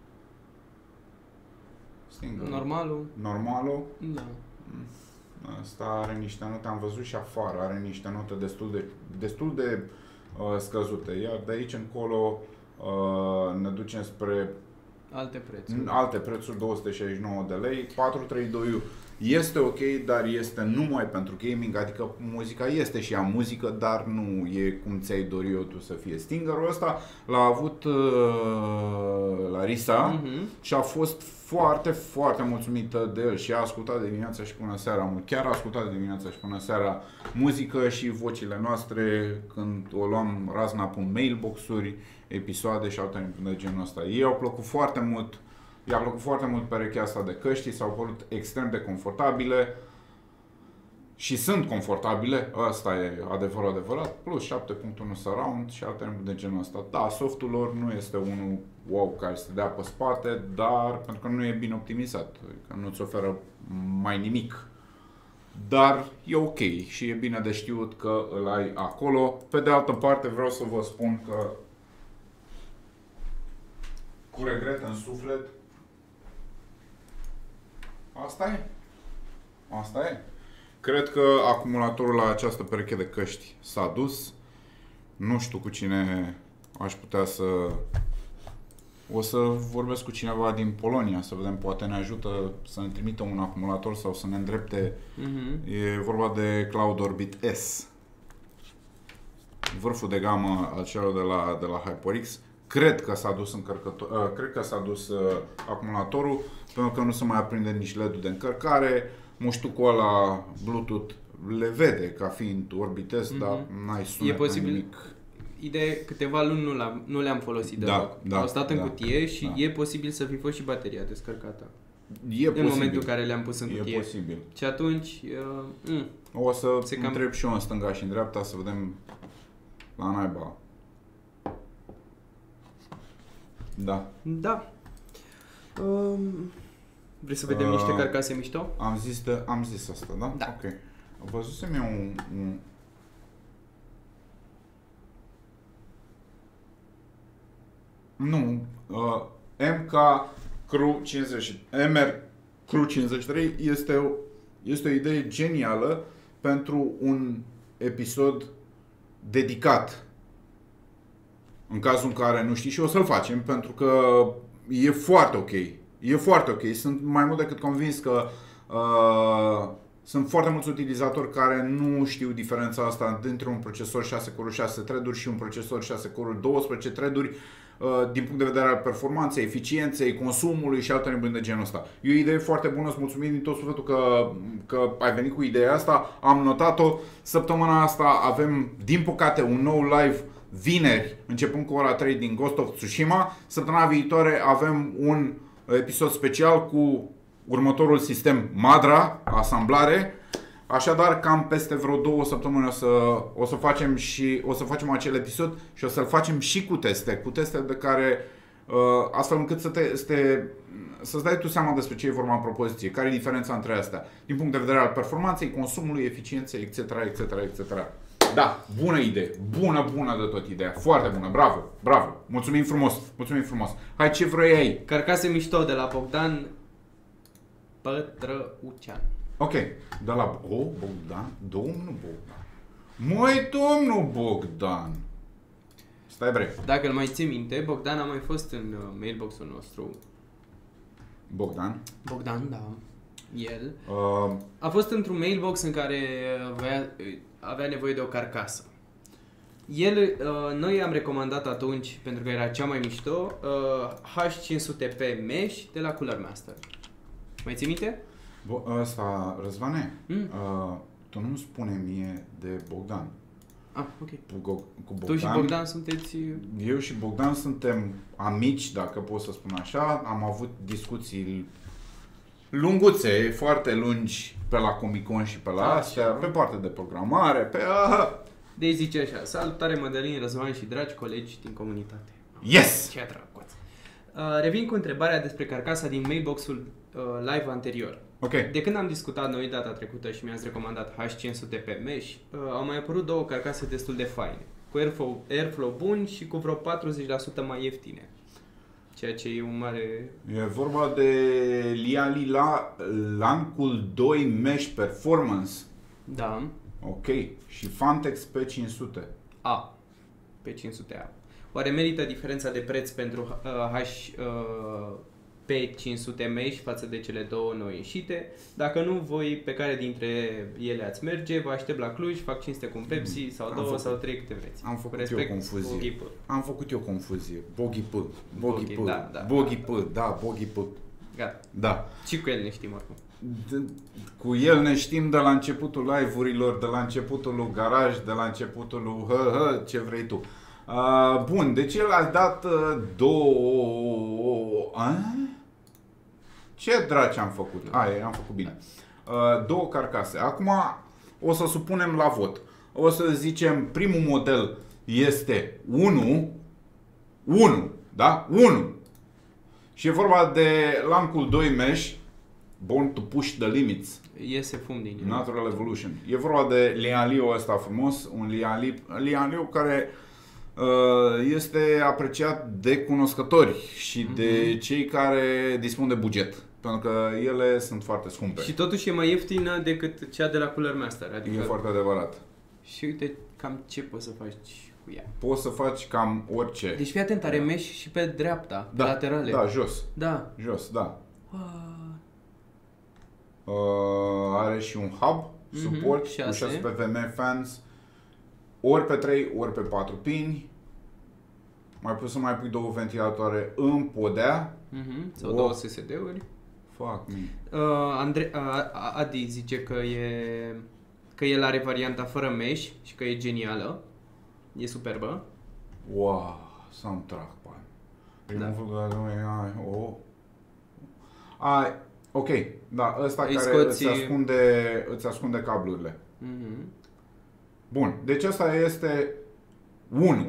Normalul? Da. Asta are niște note, am văzut și afară, are niște note destul de scăzute. Iar de aici încolo ne ducem spre alte prețuri, 269 de lei. 432 este ok, dar este numai pentru gaming, adică muzica este și ea muzică, dar nu e cum ți-ai dori eu tu să fie. Stingerul ăsta l-a avut Larisa și a fost foarte, foarte mulțumită de el și a ascultat de dimineața și până seara, chiar a ascultat de dimineața și până seara muzică și vocile noastre când o luam razna pe mailbox-uri, episoade și alte de genul ăsta. Ei au plăcut foarte mult. I-a plăcut foarte mult perechea asta de căști, s-au părut extrem de confortabile și sunt confortabile, asta e adevărat, plus 7.1 surround și alte de genul ăsta. Da, softul lor nu este unul wow care să dea pe spate, dar pentru că nu e bine optimizat, că nu-ți oferă mai nimic. Dar e ok și e bine de știut că îl ai acolo. Pe de altă parte vreau să vă spun că cu regret în suflet Asta e. Cred că acumulatorul la această pereche de căști s-a dus. Nu știu cu cine aș putea să... O să vorbesc cu cineva din Polonia, să vedem, poate ne ajută să ne trimită un acumulator sau să ne îndrepte. E vorba de Cloud Orbit S. Vârful de gamă al celor de la HyperX. cred că s-a dus cred că s-a dus acumulatorul, pentru că nu se mai aprinde nici LED-ul de încărcare. Muștucul ăla Bluetooth le vede ca fiind orbitesc, dar n-ai sunet, E posibil. nimic. Ideea e, câteva luni nu le-am folosit deloc. Au stat în cutie și e posibil să fi fost și bateria descărcată. În momentul în care le-am pus în cutie. E posibil. Și atunci... O să întreb și eu în stânga și în dreapta să vedem la naiba. Da. Da. Vrei să vedem niște carcase mișto? Am zis asta, da? Da. Ok. Văzusem eu un... Nu. MK Crew 50, MR Crew 53 este o idee genială pentru un episod dedicat. În cazul în care nu știi, și o să-l facem, pentru că e foarte ok. E foarte ok. Sunt mai mult decât convins că sunt foarte mulți utilizatori care nu știu diferența asta dintre un procesor 6 core 6 thread-uri și un procesor 6 core 12 thread-uri din punct de vedere al performanței, eficienței, consumului și alte nebuni de genul ăsta. E o idee foarte bună, îți mulțumim din tot sufletul că ai venit cu ideea asta, am notat-o. Săptămâna asta avem, din păcate, un nou live vineri, începând cu ora 3 din Ghost of Tsushima. Săptămâna viitoare avem un episod special cu următorul sistem Madra, asamblare. Așadar, cam peste vreo 2 săptămâni o să facem acel episod și o să-l facem și cu teste de care astfel încât să-ți dai tu seama despre ce e vorba în propoziție, care e diferența între astea, din punct de vedere al performanței, consumului, eficienței, etc., etc., etc. Da, bună idee, bună de tot ideea, foarte bună, bravo, mulțumim frumos. Hai, ce vrei ai? Carcase mișto de la Bogdan Pătrăucean. Ok, de la Bogdan, domnul Bogdan. Măi, domnul Bogdan. Stai bre. Dacă îl mai ții minte, Bogdan a mai fost în mailbox-ul nostru. Bogdan, da. El a fost într-un mailbox în care avea nevoie de o carcasă. Noi am recomandat atunci, pentru că era cea mai mișto, H500P Mesh de la Cooler Master. Mai ții minte? Ăsta, Răzvane, tu nu-mi spune mie de Bogdan. Ah, ok. Cu Bogdan, tu și Bogdan sunteți... Eu și Bogdan suntem amici, dacă pot să spun așa. Am avut discuții lunguțe, foarte lungi pe la Comic-Con și pe la astea, pe partea de programare, pe... Deci zice așa: salutare Mădălin, Răzvan și dragi colegi din comunitate. Yes! Ce drăguț! Revin cu întrebarea despre carcasa din mailbox-ul live anterior. Okay. De când am discutat noi data trecută și mi-ați recomandat H500 pe Mesh, au mai apărut 2 carcase destul de faine, cu airflow bun și cu vreo 40% mai ieftine. Ceea ce e un mare... E vorba de Liali Lancul 2 Mesh Performance. Da. Ok. Și Fantex P500. P500A. Oare merită diferența de preț pentru P500 Mesh față de cele 2 noi ieșite? Dacă nu, voi pe care dintre ele ați merge, vă aștept la Cluj, fac cinste cu un Pepsi sau 2 sau 3 câte vreți. Am făcut eu confuzie. Bogi P. Gata. Da. Și cu el ne știm oricum. Cu el ne știm de la începutul live-urilor, de la începutul lui Garaj, de la începutul lui ce vrei tu. Bun, deci el a dat 2... Ce draci am făcut? Am făcut bine. 2 carcase. Acum o să supunem la vot. O să zicem primul model este 1, da? 1. Și e vorba de Lancul 2 Mesh, Born to Push the Limits. Iese fum din el. Natural Evolution. E vorba de Lianliu ăsta frumos, un Lianliu care este apreciat de cunoscători și de cei care dispun de buget. Pentru că ele sunt foarte scumpe. Și totuși e mai ieftină decât cea de la Cooler Master. Adică... E foarte adevărat. Și uite cam ce poți să faci cu ea. Poți să faci cam orice. Deci fii atent, are mesh și pe dreapta, pe laterale. Da, jos. Da. Jos, da. Are și un hub, suport, 6. Cu 6 PVM fans, ori pe 3, ori pe 4 pini. mai poți să mai pui 2 ventilatoare în podea. Sau 2 SSD-uri. Fuck me. Adi zice că el are varianta fără mesh și că e genială. E superbă. Wow, să-mi trag bani. Ok, da, ăsta Îi care scoți... îți ascunde cablurile. Bun, deci ăsta este 1.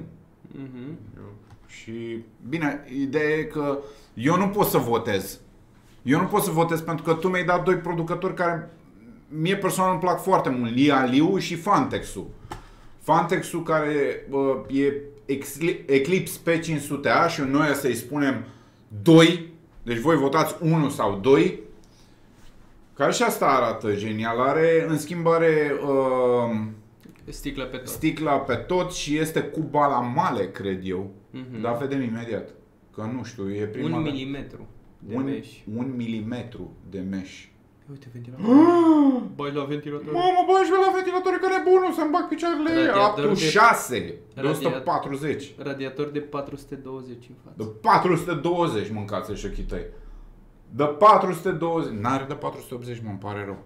Și, bine, ideea e că eu nu pot să votez. Eu nu pot să votez pentru că tu mi-ai dat 2 producători care mie personal îmi plac foarte mult, Lialiu și Fantex-ul. Fantex-ul care e Eclipse P500A și noi să-i spunem 2, deci voi votați 1 sau 2, care și asta arată genial. Are, în schimb, are sticla pe tot și este cu balamale, cred eu. Dar vedem imediat. Că nu știu, e prima... 1 milimetru de mesh. 1 milimetru de mesh. Uite, ventilator. Bagi la ventilator. Mamă, bagi la ventilator care e bunul, să-mi bag picioarele. Up to 6 de 140. Radiator de 420 în față. De 420 mâncați șochii tăi. De 420. N-are de 480, mă, îmi pare rău.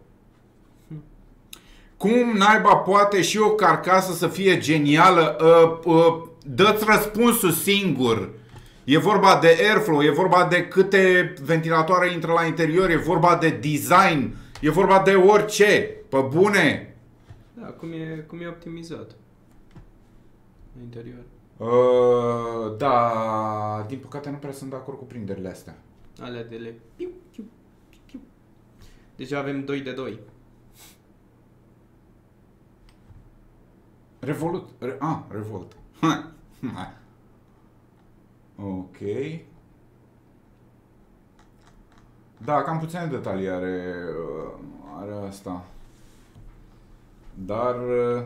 Cum naiba poate și o carcasă să fie genială? Dă-ți răspunsul singur. E vorba de airflow, e vorba de câte ventilatoare intră la interior, e vorba de design, e vorba de orice. Pe bune. Da, cum e optimizat în interior. Da, din păcate nu prea sunt de acord cu prinderile astea. Alea de le... Piu, piu, piu. Deja avem 2 de 2. Revolt. Ok. Da, cam puține detalii are asta. Dar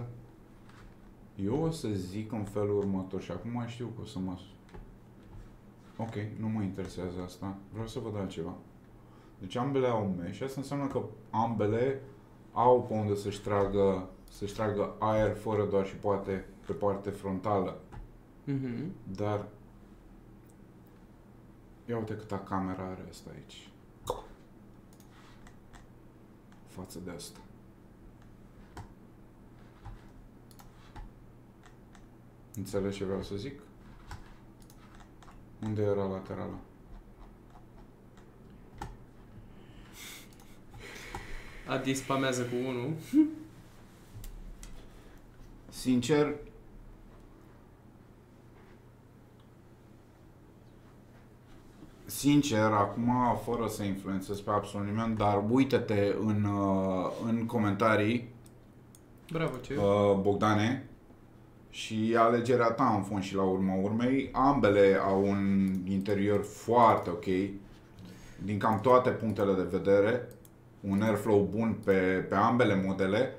eu o să zic în felul următor și acum mai știu că o să mă... Ok, nu mă interesează asta. Vreau să văd altceva. Deci ambele au mesh. Asta înseamnă că ambele au pe unde să-și tragă aer fără doar și poate pe partea frontală. Dar ia uite câta camera are asta aici. Față de asta. Înțelegi ce vreau să zic? Unde era laterala? Adi spamează cu 1. Sincer, acum, fără să influențez pe absolut nimeni, dar uite-te în comentarii, bravo, ce? Bogdane, și alegerea ta în fond și la urma urmei. Ambele au un interior foarte ok, din cam toate punctele de vedere, un airflow bun pe ambele modele,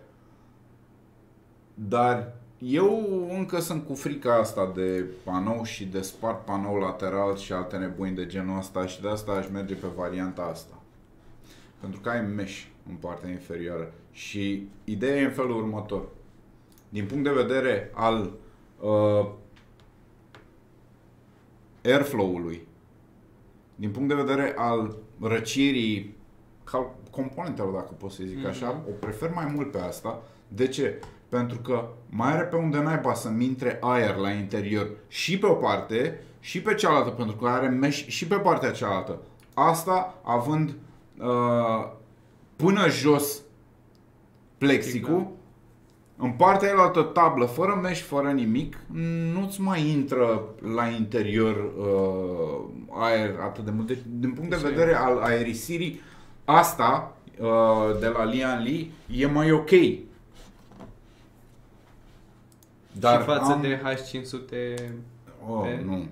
dar eu încă sunt cu frica asta de panou și de spart panou lateral și alte nebuni de genul ăsta și de asta aș merge pe varianta asta. Pentru că ai mesh în partea inferioară. Și ideea e în felul următor. Din punct de vedere al airflow-ului, din punct de vedere al răcirii componentelor, dacă pot să zic așa, o prefer mai mult pe asta. De ce? Pentru că mai are pe unde naiba să-mi intre aer la interior și pe o parte și pe cealaltă, pentru că are mesh și pe partea cealaltă. Asta având până jos plexicul, în partea aia tablă, fără mesh, fără nimic, nu-ți mai intră la interior aer atât de mult. Deci, din punct de vedere al aerisirii, asta de la Lian e mai ok. Dar și față de H500 nu.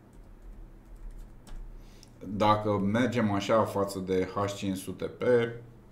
Dacă mergem așa față de H500P,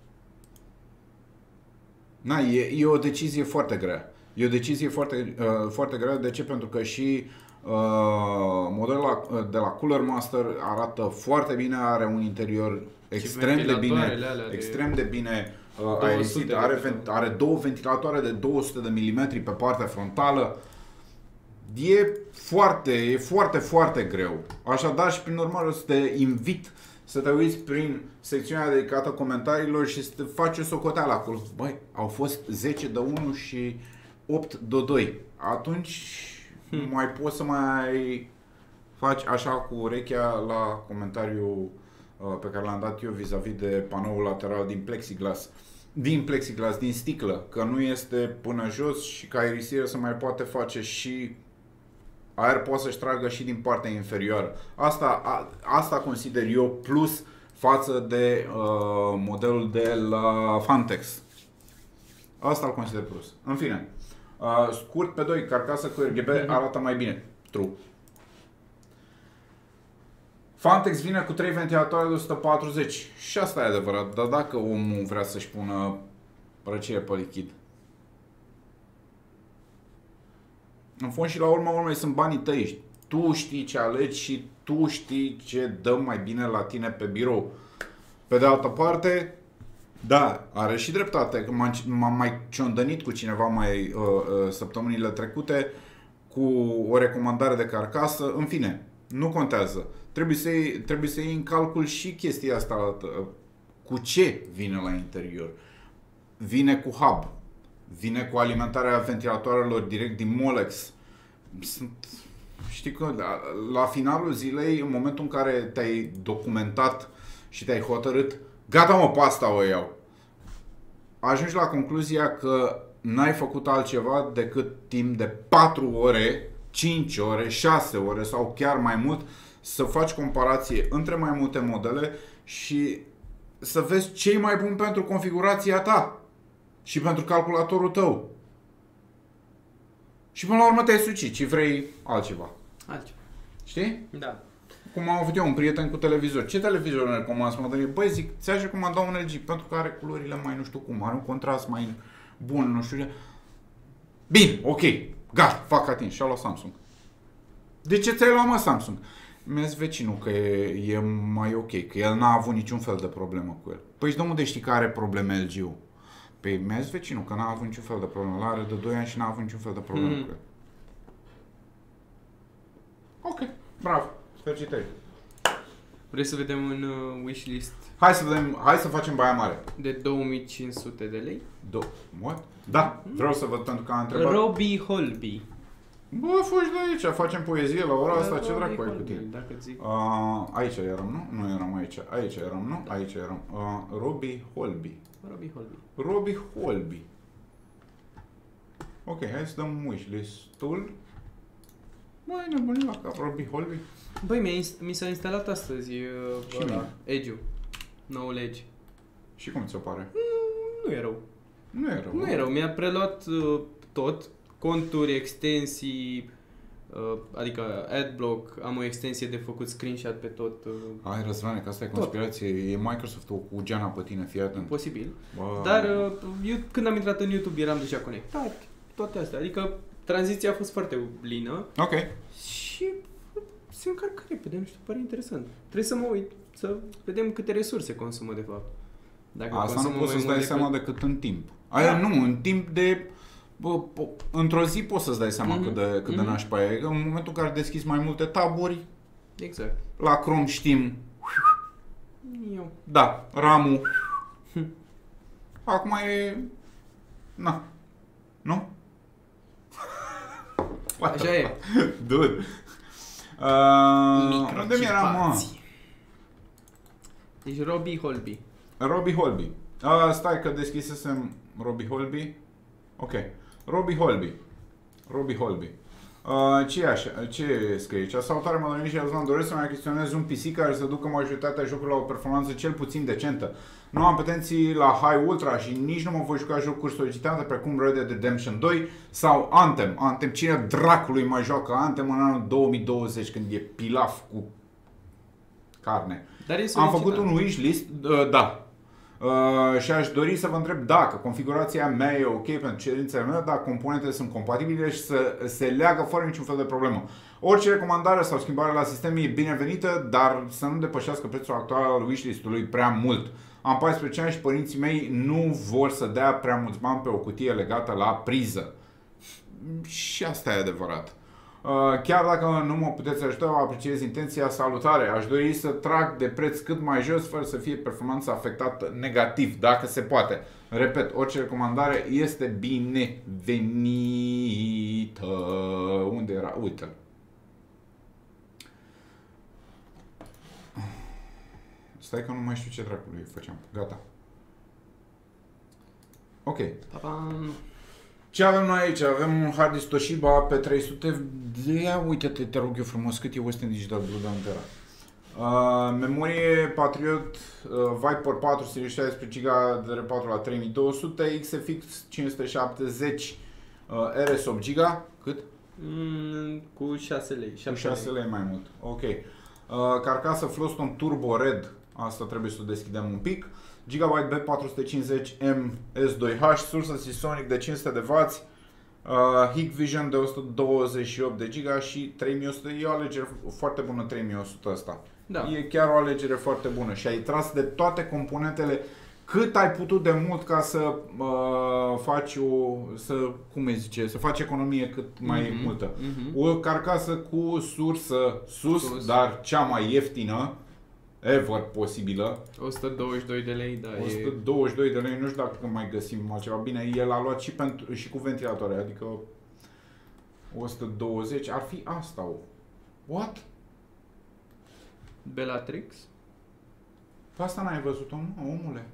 e o decizie foarte grea. E o decizie foarte grea. De ce? Pentru că și modelul de la Cooler Master arată foarte bine, are un interior extrem de bine aerisit, are 2 ventilatoare de 200 de mm pe partea frontală. e foarte, foarte greu. Așadar, și prin urmare o să te invit să te uiți prin secțiunea dedicată comentariilor și să te faci o socoteală acolo. Băi, au fost 10 de 1 și 8 de 2. Atunci mai poți să mai faci așa cu urechea la comentariul pe care l-am dat eu vis-a-vis de panoul lateral din plexiglas, din sticlă, că nu este până jos și ca aerisire se mai poate face și aer poate să-și tragă și din partea inferioară. Asta consider eu plus față de modelul de la Fantex. Asta îl consider plus. În fine, scurt pe 2, carcasă cu RGB arată mai bine. True. Fantex vine cu 3 ventilatoare de 140 și asta e adevărat, dar dacă omul vrea să-și pună răcire pe lichid. În fond și la urma urmei sunt banii tăi. Tu știi ce alegi și tu știi ce dă mai bine la tine pe birou. Pe de altă parte, da, are și dreptate, că m-am mai ciondănit cu cineva mai săptămânile trecute cu o recomandare de carcasă. În fine, nu contează. Trebuie să iei în calcul și chestia asta. Cu ce vine la interior? Vine cu hub. Vine cu alimentarea ventilatoarelor direct din Molex. Știi că la finalul zilei, în momentul în care te-ai documentat și te-ai hotărât, gata mă, pe asta o iau, ajungi la concluzia că n-ai făcut altceva decât timp de 4 ore, 5 ore, 6 ore sau chiar mai mult să faci comparație între mai multe modele și să vezi ce e mai bun pentru configurația ta și pentru calculatorul tău. Și până la urmă te-ai sucit și vrei altceva. Știi? Da. Cum am avut eu un prieten cu televizor. Ce televizor îmi recomand? Băi, zic, ți-aș recomanda un LG pentru că are culorile mai nu știu cum, are un contrast mai bun, nu știu ce. Bine, ok, gata, fac atins și-a luat Samsung. De ce ți-ai luat, mă, Samsung? Mi-a zis vecinul că e mai ok, că el n-a avut niciun fel de problemă cu el. Păi și de unde știi că are probleme LG-ul? Păi mi-a zis vecinul că n-a avut niciun fel de problemă. El are de 2 ani și n-a avut niciun fel de problemă cu el. Ok, bravo, felicitări. Vrei să vedem un wishlist? Hai să facem Baia Mare. De 2500 de lei? What? Da, vreau să văd pentru că am întrebat. Robbie Holby. Bă, fugi de aici, facem poezie la ora asta, ce dracu ai cu tine? Dacă zic. Aici eram, nu? Nu eram aici. Aici eram, nu? Da. Aici eram. Robbie Holby. Robbie Holby. Ok, hai să dăm wishlist-ul. Băi, nebunit la cap, Robbie Holby. Băi, mi s-a instalat astăzi Edge-ul. Noul Edge. Și cum ți-o pare? Nu e rău. Nu e rău. Mi-a preluat tot. Conturi, extensii, adică adblock, am o extensie de făcut screenshot pe tot. Hai, Răzvane, că asta e conspirație. E Microsoft-ul cu geana pe tine, fii atent. Posibil. Dar eu când am intrat în YouTube eram deja conectat, toate astea. Adică tranziția a fost foarte lină. Ok. Și se încarcă repede, nu știu, pare interesant. Trebuie să mă uit, să vedem câte resurse consumă de fapt. Dacă asta nu poți să-ți dai seama decât în timp. Aia nu, în timp de... într-o zi poți să-ți dai seama cât de nașpa e. În momentul în care deschizi mai multe taburi, exact. La Chrome știm. Da, RAM-ul. Acum e... Na. Nu? Așa e. Dude. Unde mi-eram, mă? Deci Robbie Holby. Robbie Holby. Stai că deschisesem Robbie Holby. Ok. Robbie Holby. Ce scrie aici? Salutare, Mădălin și Răzvan. Doresc să mai achiziționez un PC care să ducă majoritatea jocurilor la o performanță cel puțin decentă. Nu am petenții la High Ultra și nici nu mă voi juca jocuri solicitate precum Red Dead Redemption 2 sau Anthem. Cine dracului mai joacă Anthem în anul 2020 când e pilaf cu carne? Am făcut un wishlist, da. Și aș dori să vă întreb dacă configurația mea e ok pentru cerințele mele, dacă componentele sunt compatibile și să se leagă fără niciun fel de problemă. Orice recomandare sau schimbare la sistem e binevenită, dar să nu depășească prețul actual al wishlist-ului prea mult. Am 14 ani și părinții mei nu vor să dea prea mulți bani pe o cutie legată la priză. Și asta e adevărat. Chiar dacă nu mă puteți ajuta, vă apreciez intenția. Salutare! Aș dori să trag de preț cât mai jos, fără să fie performanța afectată negativ, dacă se poate. Repet, orice recomandare este binevenită. Unde era? Uite-l. Stai că nu mai știu ce dracului făceam. Gata. Ok. Pa-pam. Ce avem noi aici? Avem un hard disk Toshiba pe 300. Ia uite-te, te rog eu frumos, cât e Western Digital Blue Down Tera. Memorie Patriot Viper 4 serie 16 GB DDR4 la 3200, XFX 570 RS 8 GB. Cât? Cu 6 lei. Cu 6 lei mai mult. Ok. Carcasă Floston Turbo Red. Asta trebuie să o deschidem un pic. Gigabyte B450M S2H, sursă Seasonic de 500W, Hikvision de 128 de GB și 3100. E o alegere foarte bună, 3100 asta. Da. E chiar o alegere foarte bună și ai tras de toate componentele cât ai putut de mult ca să faci să faci economie cât mai multă. O carcasă cu sursă sus, dar cea mai ieftină ever posibilă. 122 de lei, da. 122 de lei, nu știu dacă mai găsim altceva. Bine, el a luat și cu ventilatoare, adică 120 ar fi asta. What? Bellatrix? Pe asta n-ai văzut-o, omule?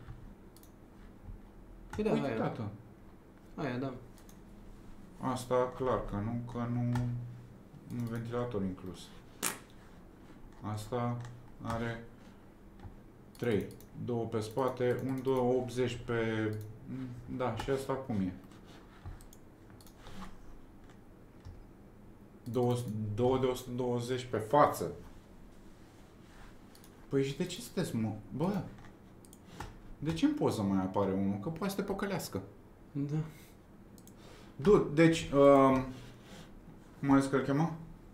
Da, uite, tată. Aia, da. Asta clar că nu un ventilator inclus. Asta are 3, 2 pe spate, un 280 pe... Da, și asta cum e? 2 de 120 pe față. Păi și de ce sunteți, mă? Bă, de ce în poză mai apare unul? Că poate să te păcălească. Da. Deci, cum ai zis că îl chema?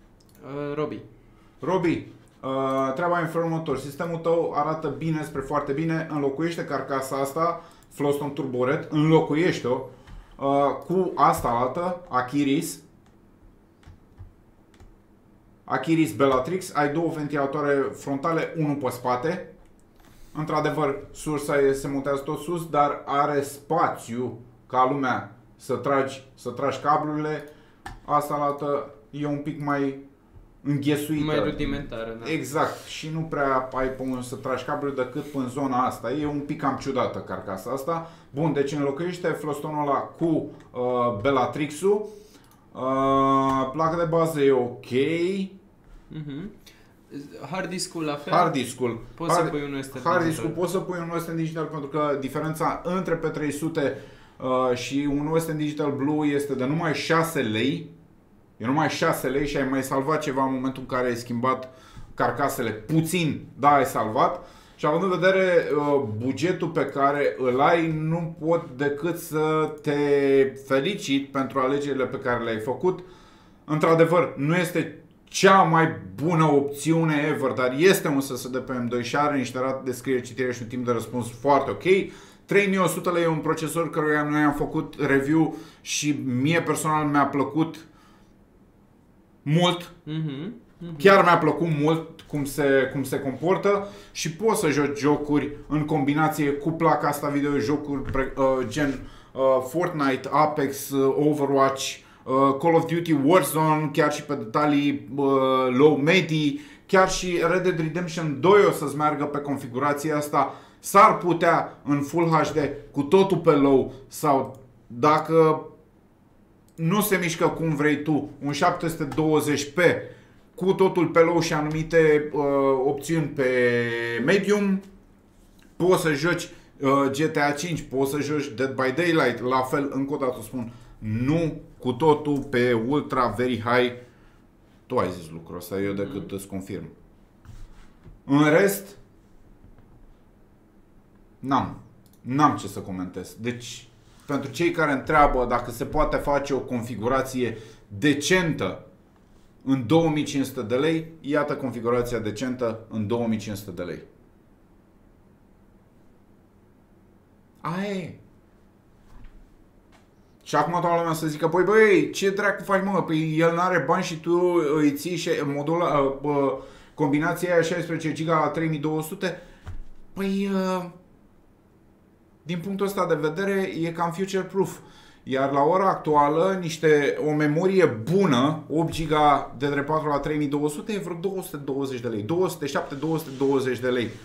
Robi, treaba e în felul următor. Sistemul tău arată bine spre foarte bine. Înlocuiește carcasa asta, Floston Turbo Red, înlocuiește-o cu asta altă, Achiris Bellatrix. Ai două ventilatoare frontale, unul pe spate. Într-adevăr, sursa se montează tot sus, dar are spațiu ca lumea să tragi cablurile. Asta altă e un pic mai înghesuită. Mai rudimentară, da. Exact. Și nu prea ai pe unde să tragi cablurile decât în zona asta. E un pic cam ciudată carcasa asta. Bun, deci înlocuiește Flostonul ăla cu Bellatrix-ul. Placa de bază e ok. Hard disk-ul la fel? Hard disk-ul. Poți să pui un Western Digital. Poți să pui un Western Digital pentru că diferența între pe 300 și un Western Digital Blue este de numai 6 lei. E numai 6 lei și ai mai salvat ceva în momentul în care ai schimbat carcasele. Puțin, da, ai salvat. Și având în vedere bugetul pe care îl ai, nu pot decât să te felicit pentru alegerile pe care le-ai făcut. Într-adevăr, nu este cea mai bună opțiune ever, dar este un SSD pe M2 și are niște rate de scriere, citire și un timp de răspuns foarte ok. 3100 lei e un procesor căruia noi am făcut review și mie personal mi-a plăcut mult. Chiar mi-a plăcut mult cum se comportă și poți să joci jocuri în combinație cu placa asta video, jocuri gen Fortnite, Apex, Overwatch, Call of Duty, Warzone, chiar și pe detalii low-medi, chiar și Red Dead Redemption 2 o să-ți meargă pe configurația asta. S-ar putea în Full HD cu totul pe low sau dacă nu se mișcă cum vrei tu, un 720p cu totul pe low și anumite opțiuni pe medium, poți să joci GTA 5, poți să joci Dead by Daylight, la fel, încă o dată spun, nu cu totul pe ultra very high. Tu ai zis lucrul ăsta, eu decât îți confirm. În rest, n-am ce să comentez. Deci, pentru cei care întreabă dacă se poate face o configurație decentă în 2500 de lei, iată configurația decentă în 2500 de lei. Aia e. Și acum toată lumea să zică, păi băi, ce dracu faci mă? Păi el n-are bani și tu îi ții și combinația aia 16 GB la 3200? Păi, din punctul ăsta de vedere, e cam future-proof. Iar la ora actuală, o memorie bună, 8 GB DDR4 la 3200, e vreo 220 de lei. 207-220 de lei.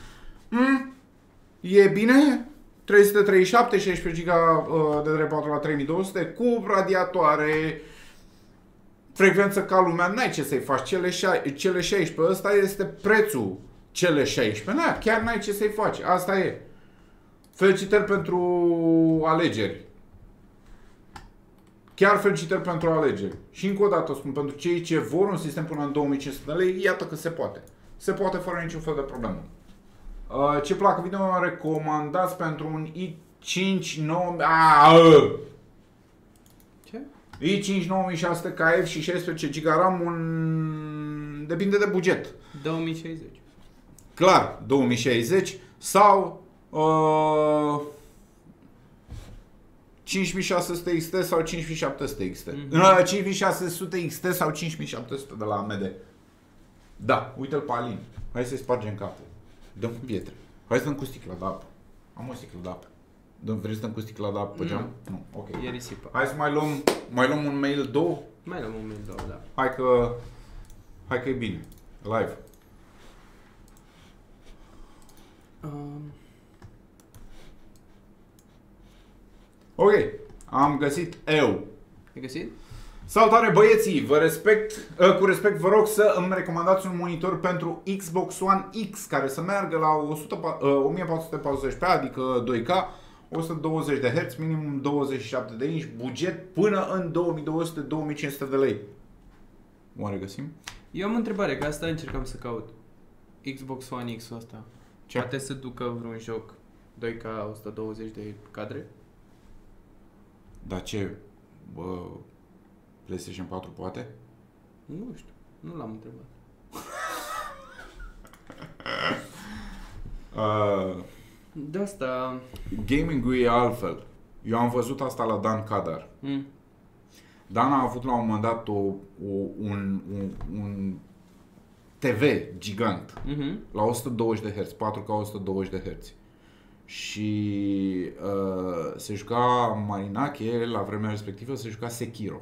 E bine? 337, 16 GB DDR4 la 3200, cu radiatoare, frecvență ca lumea, n-ai ce să-i faci. Cele 16, ăsta este prețul. Cele 16, chiar n-ai ce să-i faci. Asta e. Felicitări pentru alegeri. Chiar felicitări pentru alegeri. Și încă o dată spun, pentru cei ce vor un sistem până în 2500 de lei, iată că se poate. Se poate fără niciun fel de problemă. Ce placă video recomandați pentru un i5 9... Ce? i5 9600 KF și 16 GB RAM, depinde de buget. 2060. Clar, 2060 sau 5600 XT sau 5700 XT. 5600 XT sau 5700 de la AMD. Da, uite-l pe Alin. Hai să-i spargem capul. Dăm cu pietre. Hai să dăm cu sticla de apă. Am o sticlă de apă. Vrei să dăm cu sticla de apă pe geam? Nu. Ok. E risipă. Hai să mai luăm un mail 2? Mai la un moment, da. Hai că e bine. Live. Ok. Am găsit eu. Ai găsit? Salutare băieții! Cu respect vă rog să îmi recomandați un monitor pentru Xbox One X care să meargă la 1440p, adică 2K, 120 de Hz, minimum 27 de inch, buget până în 2200-2500 de lei. Oare găsim? Eu am o întrebare, că asta încercam să caut. Xbox One X-ul ăsta. Ce? Poate să ducă vreun joc 2K 120 de cadre? Dar ce? PlayStation 4 poate? Nu știu, nu l-am întrebat. De asta... Gaming-ul e altfel. Eu am văzut asta la Dan Cadar. Dan a avut la un moment dat un TV gigant la 120 de Hz, 4K 120 de Hz. Și se juca Marinache, la vremea respectivă se juca Sekiro.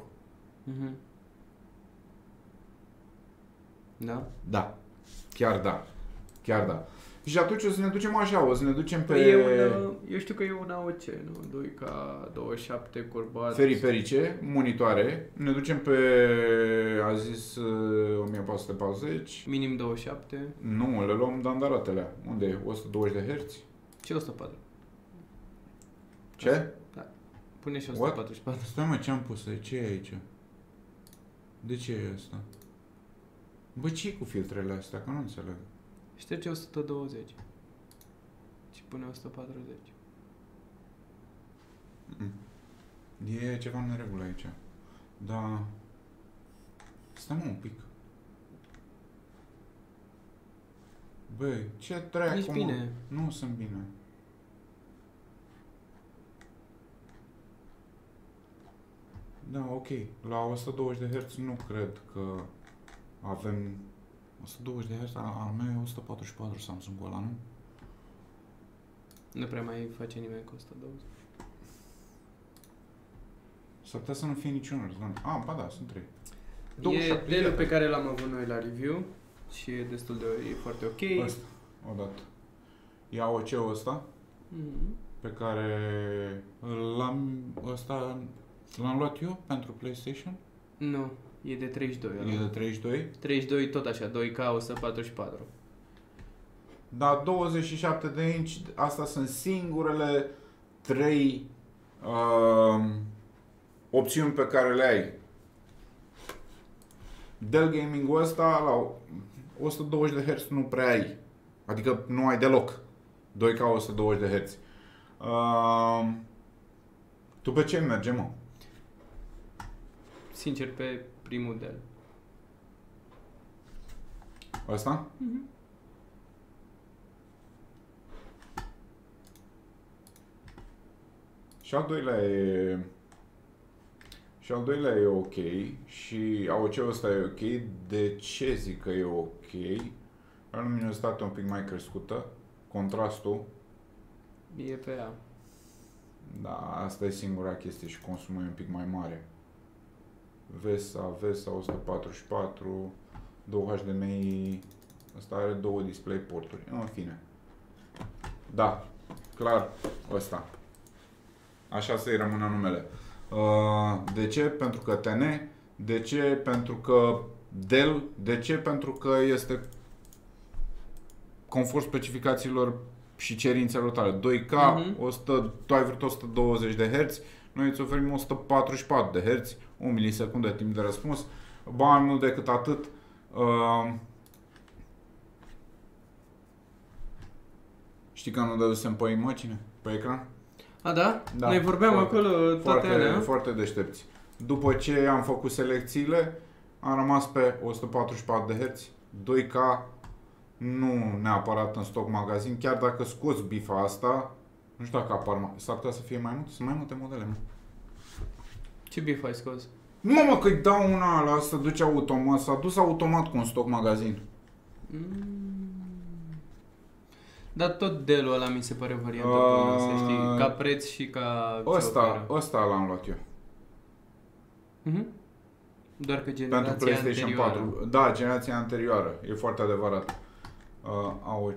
Da? Da. Chiar da. Chiar da. Și atunci o să ne ducem așa, o să ne ducem pe... Eu știu că e un AOC, nu? 2K 27 curbat. Feriferice, monitoare. Ne ducem pe, a zis, 1440. Minim 27. Nu, le luăm dandaratele. Unde e? 120 de Hz? Ce 104? Ce? Da. Pune și 144. Stai mă, ce am pus aici? Ce e aici? De ce e asta? Bă, ce cu filtrele astea? Că nu înțeleg. Șterge 120 și pune 140. E ceva în neregulă aici. Da. Stai mă un pic. Băi, ce dracu, Ești bine. Nu sunt bine. Da, ok. La 120 de Hz nu cred că avem 120 de Hz, al meu e 144 Samsung-ul ăla, nu? Nu prea mai face nimeni cu 120. S-ar putea să nu fie niciunul, Răzvan. Ba da, sunt 3. E Dell-ul pe care l-am avut noi la review și e destul de, e foarte ok. Ăsta, odată. E AOC-ul ăsta, pe care l-am luat eu pentru PlayStation. Nu, e de 32. E de 32? 32 tot așa, 2K 144. Da, 27 de inch, astea sunt singurele 3 opțiuni pe care le ai. Dell Gaming-ul ăsta la 120 de Hz nu prea ai. Adică nu ai deloc. 2K 120 de Hz. Tu pe ce merge, mă? Sincer, pe primul Dell. Ăsta? Și al doilea e Și al doilea e ok. Și AOC-ul ăsta e ok. De ce zic că e ok? Are luminositate un pic mai crescută. Contrastul. E pe ea. Da, asta e singura chestie și consumul e un pic mai mare. VESA 144, 2 HDMI, ăsta are 2 display porturi, în fine. Da, clar, ăsta. Așa să-i rămână numele. De ce? Pentru că TN. De ce? Pentru că Dell. De ce? Pentru că este conform specificațiilor și cerințelor tale. 2K, tu ai vrut 120 de Hz, noi îți oferim 144 de Hz, 1 milisecundă timp de răspuns, mai mult decât atât. Știi că nu dădusem pe imagine, pe ecran? A, da? Da, Noi vorbeam foarte, acolo toate alea. foarte deștepți. După ce am făcut selecțiile, am rămas pe 144 de Hz, 2K, nu neapărat în stock magazin, chiar dacă scoți bifa asta, nu știu dacă apar, s-ar putea să fie mai multe, sunt mai multe modele, mă. Ce bif ai scos? Nu, mă, că-i dau una ala, să duce automat, s-a dus automat cu un stock magazin. Dar tot Dell-ul ăla mi se pare varianta bună, să știi, ca preț și ca... Ăsta l-am luat eu. Doar că generația Pentru PlayStation anterioară. 4. Da, generația anterioară. E foarte adevărat. AOC...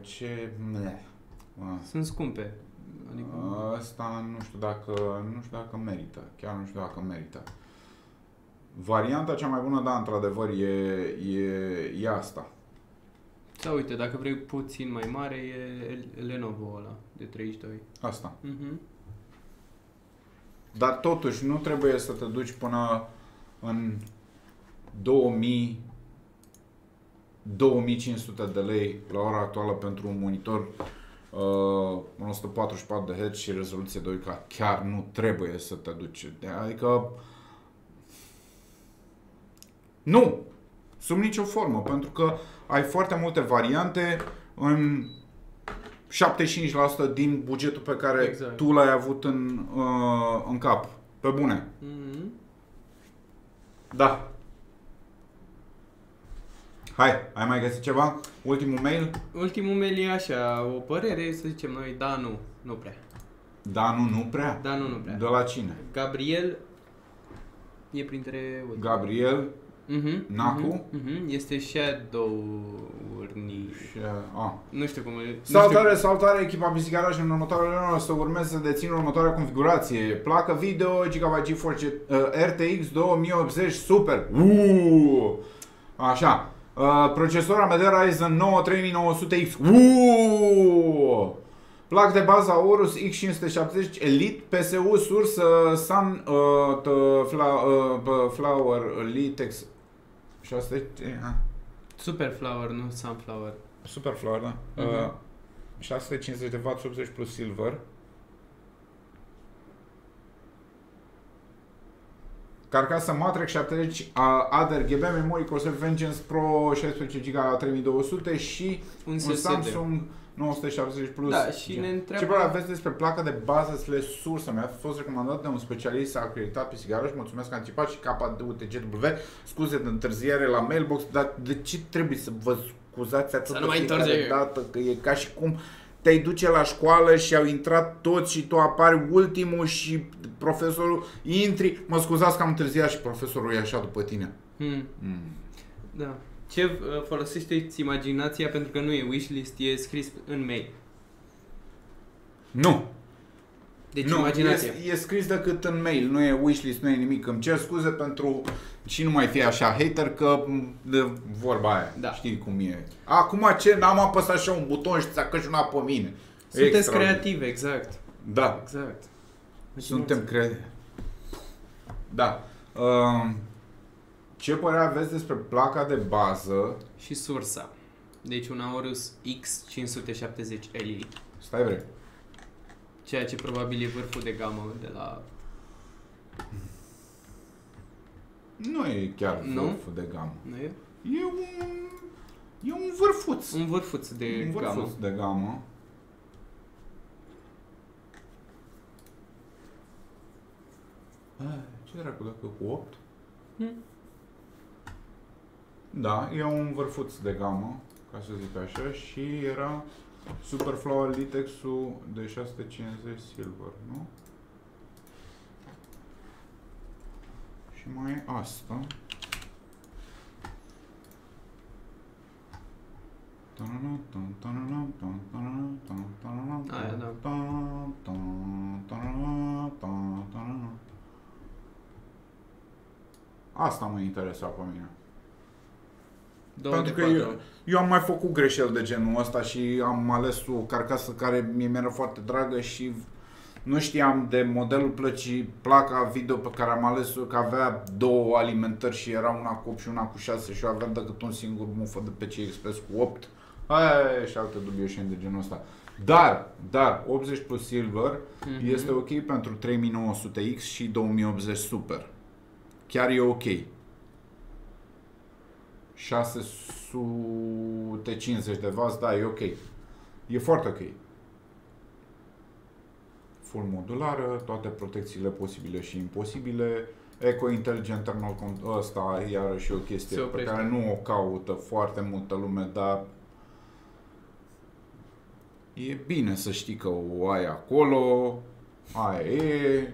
Sunt scumpe. Adică... Asta nu știu dacă merită. Chiar nu știu dacă merită. Varianta cea mai bună, da, într-adevăr, e asta. Sau uite, dacă vrei puțin mai mare, e Lenovo ăla, de 32. Asta. Dar totuși, nu trebuie să te duci până în 2500 de lei la ora actuală pentru un monitor 144 de Hz și rezoluție 2K. Chiar nu trebuie să te duci. Adică nu! Sub nicio formă, pentru că ai foarte multe variante în 75% din bugetul pe care tu l-ai avut în cap. Pe bune. Da. Hai, ai mai găsit ceva? Ultimul mail? Ultimul mail e așa, o părere, să zicem noi, da, nu prea. Da, nu prea? Da, nu prea. De la cine? Gabriel e printre... Gabriel? Nacu? Este Shadow-urni. Nu știu cum e. Salutare, echipa PC Garage. În următoarele ore o să urmez să dețin următoarea configurație. Placă video GB GeForce RTX 2080 Super. Așa. Procesor AMD Ryzen 9 3900X. Placă de bază Aorus X570 Elite, PSU sursă Flower Litex. Și asta e... Superflower, nu Sunflower. Superflower, da. 650 de W 80 plus silver. Carcasă Matrix 70 ADR-GB, memorie Corsair Vengeance Pro 16 GB la 3200 și un Samsung 970 plus. Da, și ne întreabă... Ce părere aveți despre placa de bază /sursă? Mi-a fost recomandat de un specialist acreditat pe Garage. Mulțumesc anticipat și KDUTGW. Scuze de întârziere la mailbox, dar de ce trebuie să vă scuzați atât de fiecare dată? Că e ca și cum te-ai duce la școală și au intrat toți și tu apari ultimul și profesorul intri. Mă scuzați că am întârziat și profesorul e așa după tine. Da. Ce folosește-ți imaginația pentru că nu e wishlist, e scris în mail. Nu. Deci nu, imaginația. E scris decât în mail, nu e wishlist, nu e nimic. Îmi cer scuze pentru... Și nu mai fi așa hater că de vorba aia. Da. Știi cum e. Acum ce? N-am apăsat așa un buton și ți-a cășunat pe mine. Sunteți creativi, exact. Da. Exact. Suntem creativi. Da. Ce părere aveți despre placa de bază și sursa? Deci un Aorus X570 Li. Stai vrei. Ceea ce probabil e vârful de gamă de la... Nu e chiar vârful de gamă. Nu e? E un vârfuț. Un vârfuț de gamă. Un vârfuț de gamă. Ce dracu dacă cu 8? Hmm. Da, e un vârfuț de gamă, ca să zic așa, și era Superflower Litex-ul de 650 Silver, nu? Și mai e asta. Aia, da. Asta mă interesa pe mine. Două Pentru de că patru. eu am mai făcut greșeli de genul ăsta și am ales o carcasă care mi-era foarte dragă și nu știam de modelul placa video pe care am ales-o, că avea două alimentări și era una cu 8 și una cu 6 și eu aveam decât un singur mufă de PC Express cu 8. Aia și alte dubioșeni de genul ăsta. Dar 80 plus Silver este ok pentru 3900X și 2080 Super. Chiar e ok. 650 de W, da, e ok. E foarte ok. Full modulară, toate protecțiile posibile și imposibile. Eco Intelligent Thermal Control, ăsta iarăși e o chestie pe care nu o caută foarte multă lume, dar e bine să știi că o ai acolo, aia e.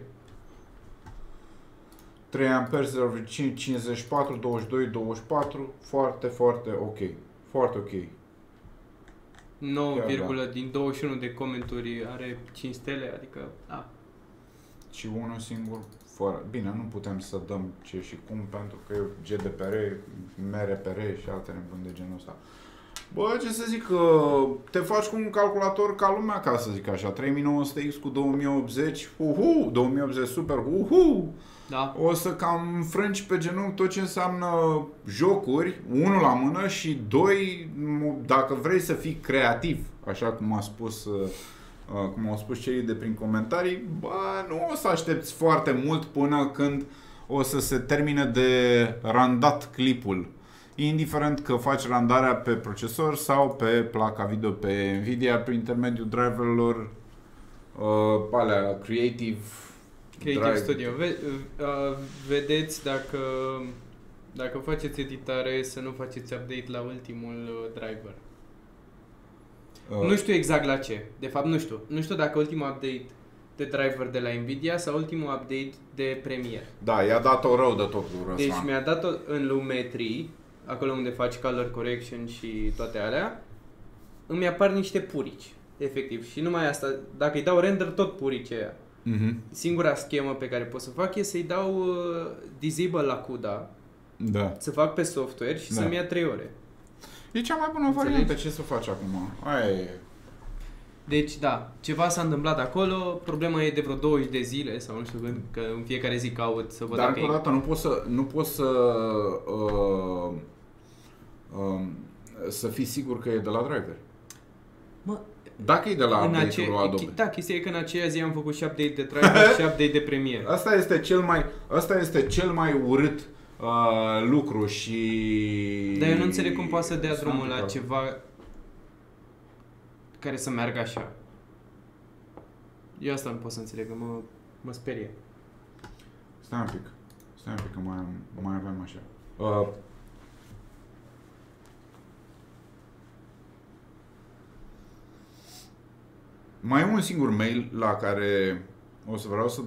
3 amperes, 54, 22, 24, foarte, foarte ok. Foarte ok. 9, Chiar, din 21 de comentarii are 5 stele, adică, da. Și unul singur, fără. Bine, nu putem să dăm ce și cum, pentru că e GDPR, MRPR și alte nebuni de genul ăsta. Bă, ce să zic, te faci cu un calculator ca lumea, ca să zic așa, 3900X cu 2080, 2080 Super, Da. o să cam înfrângi pe genunchi tot ce înseamnă jocuri, unul la mână și doi, dacă vrei să fii creativ, așa cum a spus, cum au spus cei de prin comentarii, bă, nu o să aștepți foarte mult până când o să se termine de randat clipul. Indiferent că faci randarea pe procesor sau pe placa video pe Nvidia prin intermediul driverelor alea Creative Studio. Vedeți dacă faceți editare să nu faceți update la ultimul driver. Nu știu exact la ce. De fapt nu știu. Nu știu dacă ultimul update de driver de la Nvidia sau ultimul update de Premiere. Da, i-a dat-o rău de tot lui Răzvan. Deci mi-a dat-o în Lumetri, acolo unde faci color correction și toate alea, îmi apar niște purici, efectiv. Și numai asta, dacă îi dau render, tot purici aia. Singura schemă pe care pot să fac e să-i dau disable la CUDA, să fac pe software și să-mi ia 3 ore. E cea mai bună variantă, ce să faci acum? Aia e. Deci, da, ceva s-a întâmplat acolo, problema e de vreo 20 de zile sau nu știu când, că în fiecare zi caut să văd. Dar încă o dată nu poți să fii sigur că e de la driver. Mă, dacă e de la update-ul lui Adobe. Da, chestia e că în aceea zi am făcut și update de driver și update de Premiere. Asta este cel mai urât lucru și... Dar eu nu înțeleg cum poate să dea drumul la ceva care să meargă așa. Eu asta nu pot să înțeleg, mă sperie. Stai un pic că mai avem așa. Mai e un singur mail la care o să vreau să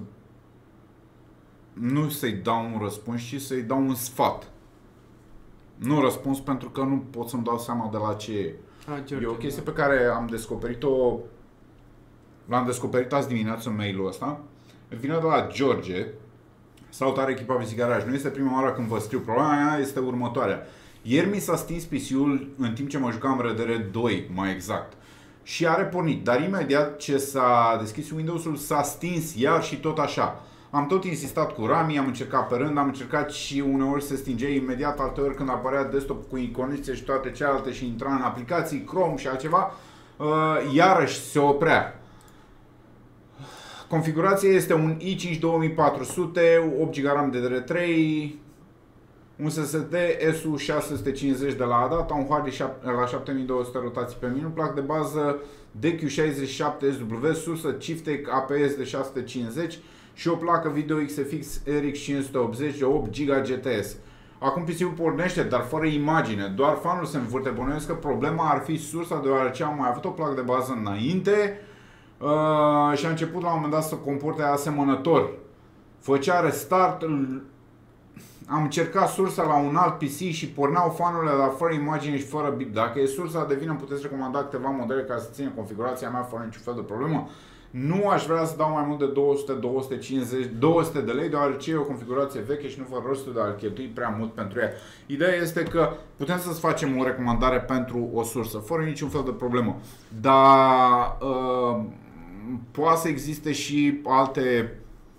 nu să-i dau un răspuns, ci să-i dau un sfat. Nu răspuns pentru că nu pot să-mi dau seama de la ce e. E o chestie pe care am descoperit-o, l-am descoperit azi dimineață în mail-ul ăsta. Vine de la George. Salutare echipa VC Garage. Nu este prima oară când vă scriu. Problema mea este următoarea. Ieri mi s-a stins PC-ul în timp ce mă jucam RDR 2, mai exact. Și a repornit, dar imediat ce s-a deschis Windows-ul s-a stins iar și tot așa. Am tot insistat cu Rami, am încercat pe rând, am încercat și uneori se stingea imediat, alteori când apărea desktop cu iconițe și toate celelalte și intra în aplicații, Chrome și altceva, iarăși se oprea. Configurația este un i5 2400, 8 GB RAM DDR3, un SSD SU650 de la ADATA, un hard la 7200 rotații pe minut, plac de bază DQ67SW, sursă Ciftec APS de 650 și o placă video XFX RX 580 de 8 GB GTS. Acum PC-ul pornește, dar fără imagine, doar fanul se învârte. Bănuiesc că problema ar fi sursa, deoarece am mai avut o placă de bază înainte și a început la un moment dat să comporte asemănător. Făcea restart, am încercat sursa la un alt PC și porneau fanurile, dar fără imagine și fără bip. Dacă e sursa de vină, puteți recomanda câteva modele ca să țină configurația mea fără niciun fel de problemă. Nu aș vrea să dau mai mult de 200, 250, 200 de lei, deoarece e o configurație veche și nu văd rostul de a cheltui prea mult pentru ea. Ideea este că putem să-ți facem o recomandare pentru o sursă, fără niciun fel de problemă. Dar poate să existe și alte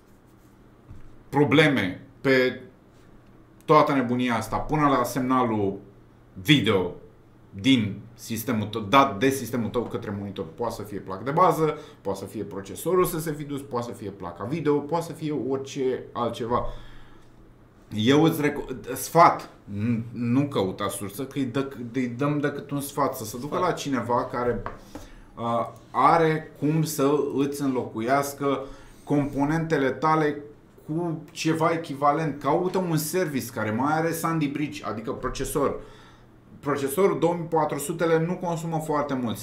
probleme pe toată nebunia asta, până la semnalul video din sistemul tău, dat de sistemul tău către monitor. Poate să fie placă de bază, poate să fie procesorul să se fi dus, poate să fie placa video, poate să fie orice altceva. Eu îți sfat, nu căuta sursă, că îi dăm decât un sfat, să se ducă la cineva care are cum să îți înlocuiască componentele tale cu ceva echivalent. Caută un service care mai are Sandy Bridge, adică procesor. Procesorul 2400 nu consumă foarte mult.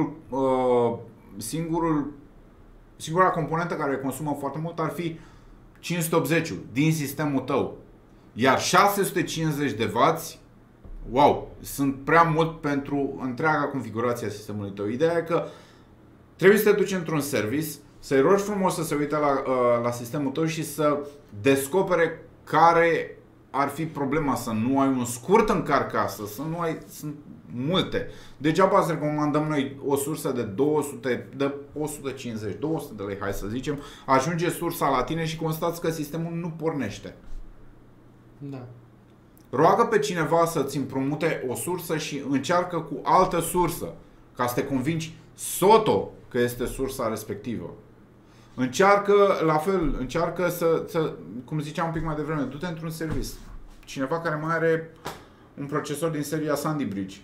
Singura componentă care consumă foarte mult ar fi 580 din sistemul tău. Iar 650 de W, wow, sunt prea mult pentru întreaga configurație a sistemului tău. Ideea e că trebuie să te duci într-un service, să-i rogi frumos să se uite la sistemul tău și să descopere care ar fi problema, să nu ai un scurt în carcasă, să nu ai, sunt multe. Degeaba să recomandăm noi o sursă de 200, de 150, 200 de lei, hai să zicem, ajunge sursa la tine și constați că sistemul nu pornește. Da. Roagă pe cineva să-ți împrumute o sursă și încearcă cu altă sursă, ca să te convingi soto că este sursa respectivă. Încearcă, la fel, încearcă să cum ziceam un pic mai devreme, du-te într-un service. Cineva care mai are un procesor din seria Sandy Bridge.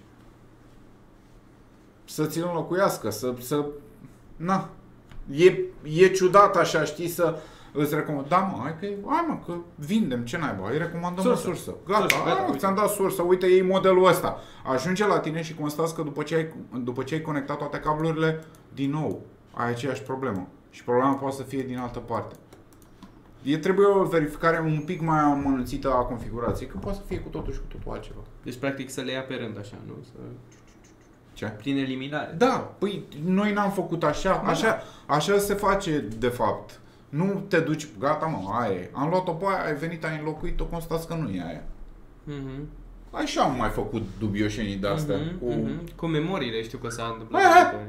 Să ți-l înlocuiască, na. E ciudat așa, știi, să îți recomand. Da, mă, hai mă, că vindem, ce naiba, îi recomandăm o sursă. Gata, ți-am dat sursă, uite, iei modelul ăsta. Ajunge la tine și constați că după ce ai conectat toate cablurile, din nou, ai aceeași problemă. Și problema poate să fie din altă parte. Trebuie o verificare un pic mai amănunțită a configurației, că poate să fie cu totul și cu totul altceva. Deci, practic, să le ia pe rând așa, nu? Ce? Prin eliminare. Da, păi noi n-am făcut așa. Așa se face, de fapt. Nu te duci, gata mă, aia e. Am luat-o pe aia, ai venit, ai înlocuit-o, constați că nu e aia. Așa am mai făcut dubioșenii de-astea. Cu memoriile știu că s-a întâmplat.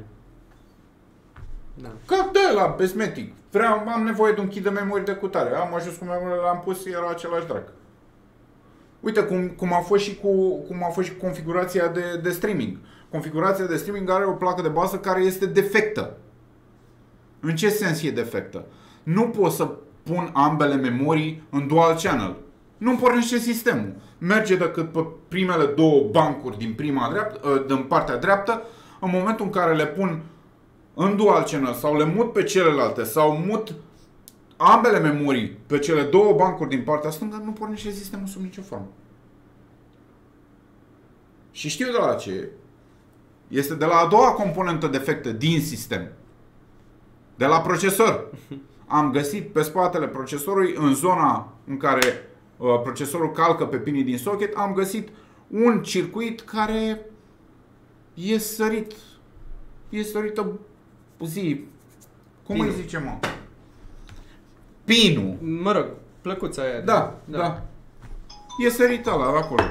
Da. Ca de la Besmetic. Am nevoie de un kit de memorie de cutare. Am ajuns cu memoriile, l-am pus, era același drag. Uite cum a fost și cu configurația de streaming. Configurația de streaming are o placă de bază care este defectă. În ce sens e defectă? Nu pot să pun ambele memorii în dual channel. Nu pornește sistemul. Merge decât pe primele două bancuri din partea dreaptă. În momentul în care le pun în dual channel sau le mut pe celelalte sau mut ambele memorii pe cele două bancuri din partea stângă, nu pornește sistemul sub nicio formă. Și știu de la ce e. Este de la a doua componentă defectă din sistem. De la procesor. Am găsit pe spatele procesorului, în zona în care procesorul calcă pe pinii din socket, am găsit un circuit care e sărit. E sărită cum îi zice, mă? Pinul. Mă rog, plăcuța aia. Da. E sărit ăla acolo.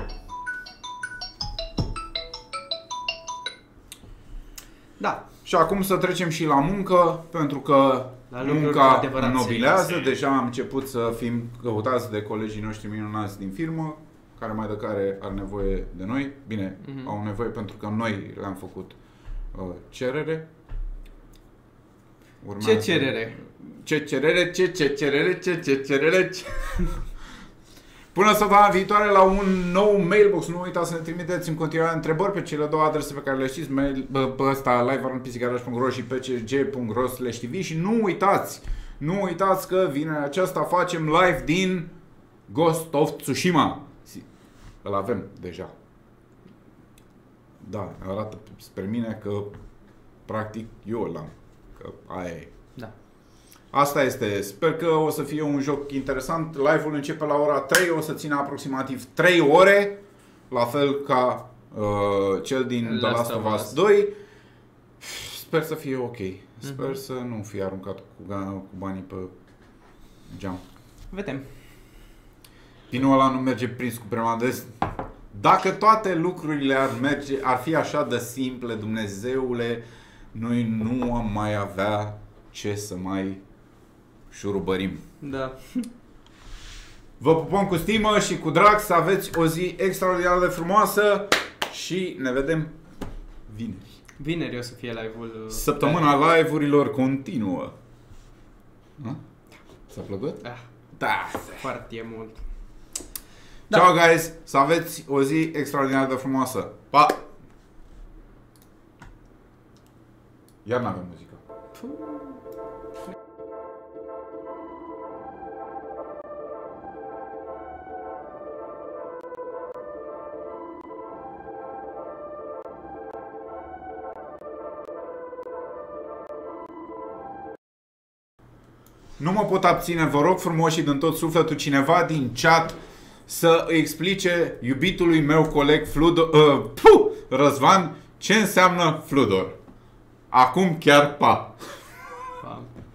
Da. Și acum să trecem și la muncă, pentru că munca nobilează. Deja am început să fim căutați de colegii noștri minunați din firmă, care mai de care are nevoie de noi. Bine, au nevoie pentru că noi le-am făcut cerere. Ce cerere? Ce cerere? Până săptămâna viitoare la un nou mailbox. Nu uitați să ne trimiteți în continuare întrebări pe cele două adrese pe care le știți, pe ăsta live.pisigaraj.ro și pcg.ro/tv. Și nu uitați Nu uitați că vinerea aceasta facem live din Ghost of Tsushima. Îl avem deja. Da, arată spre mine că practic eu l-am. Că aia e. Da. Asta este. Sper că o să fie un joc interesant. Live-ul începe la ora 3, o să țină aproximativ 3 ore, la fel ca cel din The Last of Us 2. Sper să fie ok. Sper să nu fie aruncat cu banii pe geam. Vedem. Pinul ăla nu merge prins cu permanent. Dacă toate lucrurile ar fi așa de simple, Dumnezeule, noi nu am mai avea ce să mai șurubărim. Da. Vă pupăm cu stimă și cu drag, să aveți o zi extraordinar de frumoasă și ne vedem vineri. Vineri o să fie live-ul. Săptămâna live-urilor continuă. S-a plăcut? Da. Foarte mult. Ciao, guys! Să aveți o zi extraordinar de frumoasă. Pa! Iar n-avem muzică. Nu mă pot abține, vă rog frumos și din tot sufletul cineva din chat să explice iubitului meu coleg Răzvan ce înseamnă Fludor. Acum chiar pa! Pa!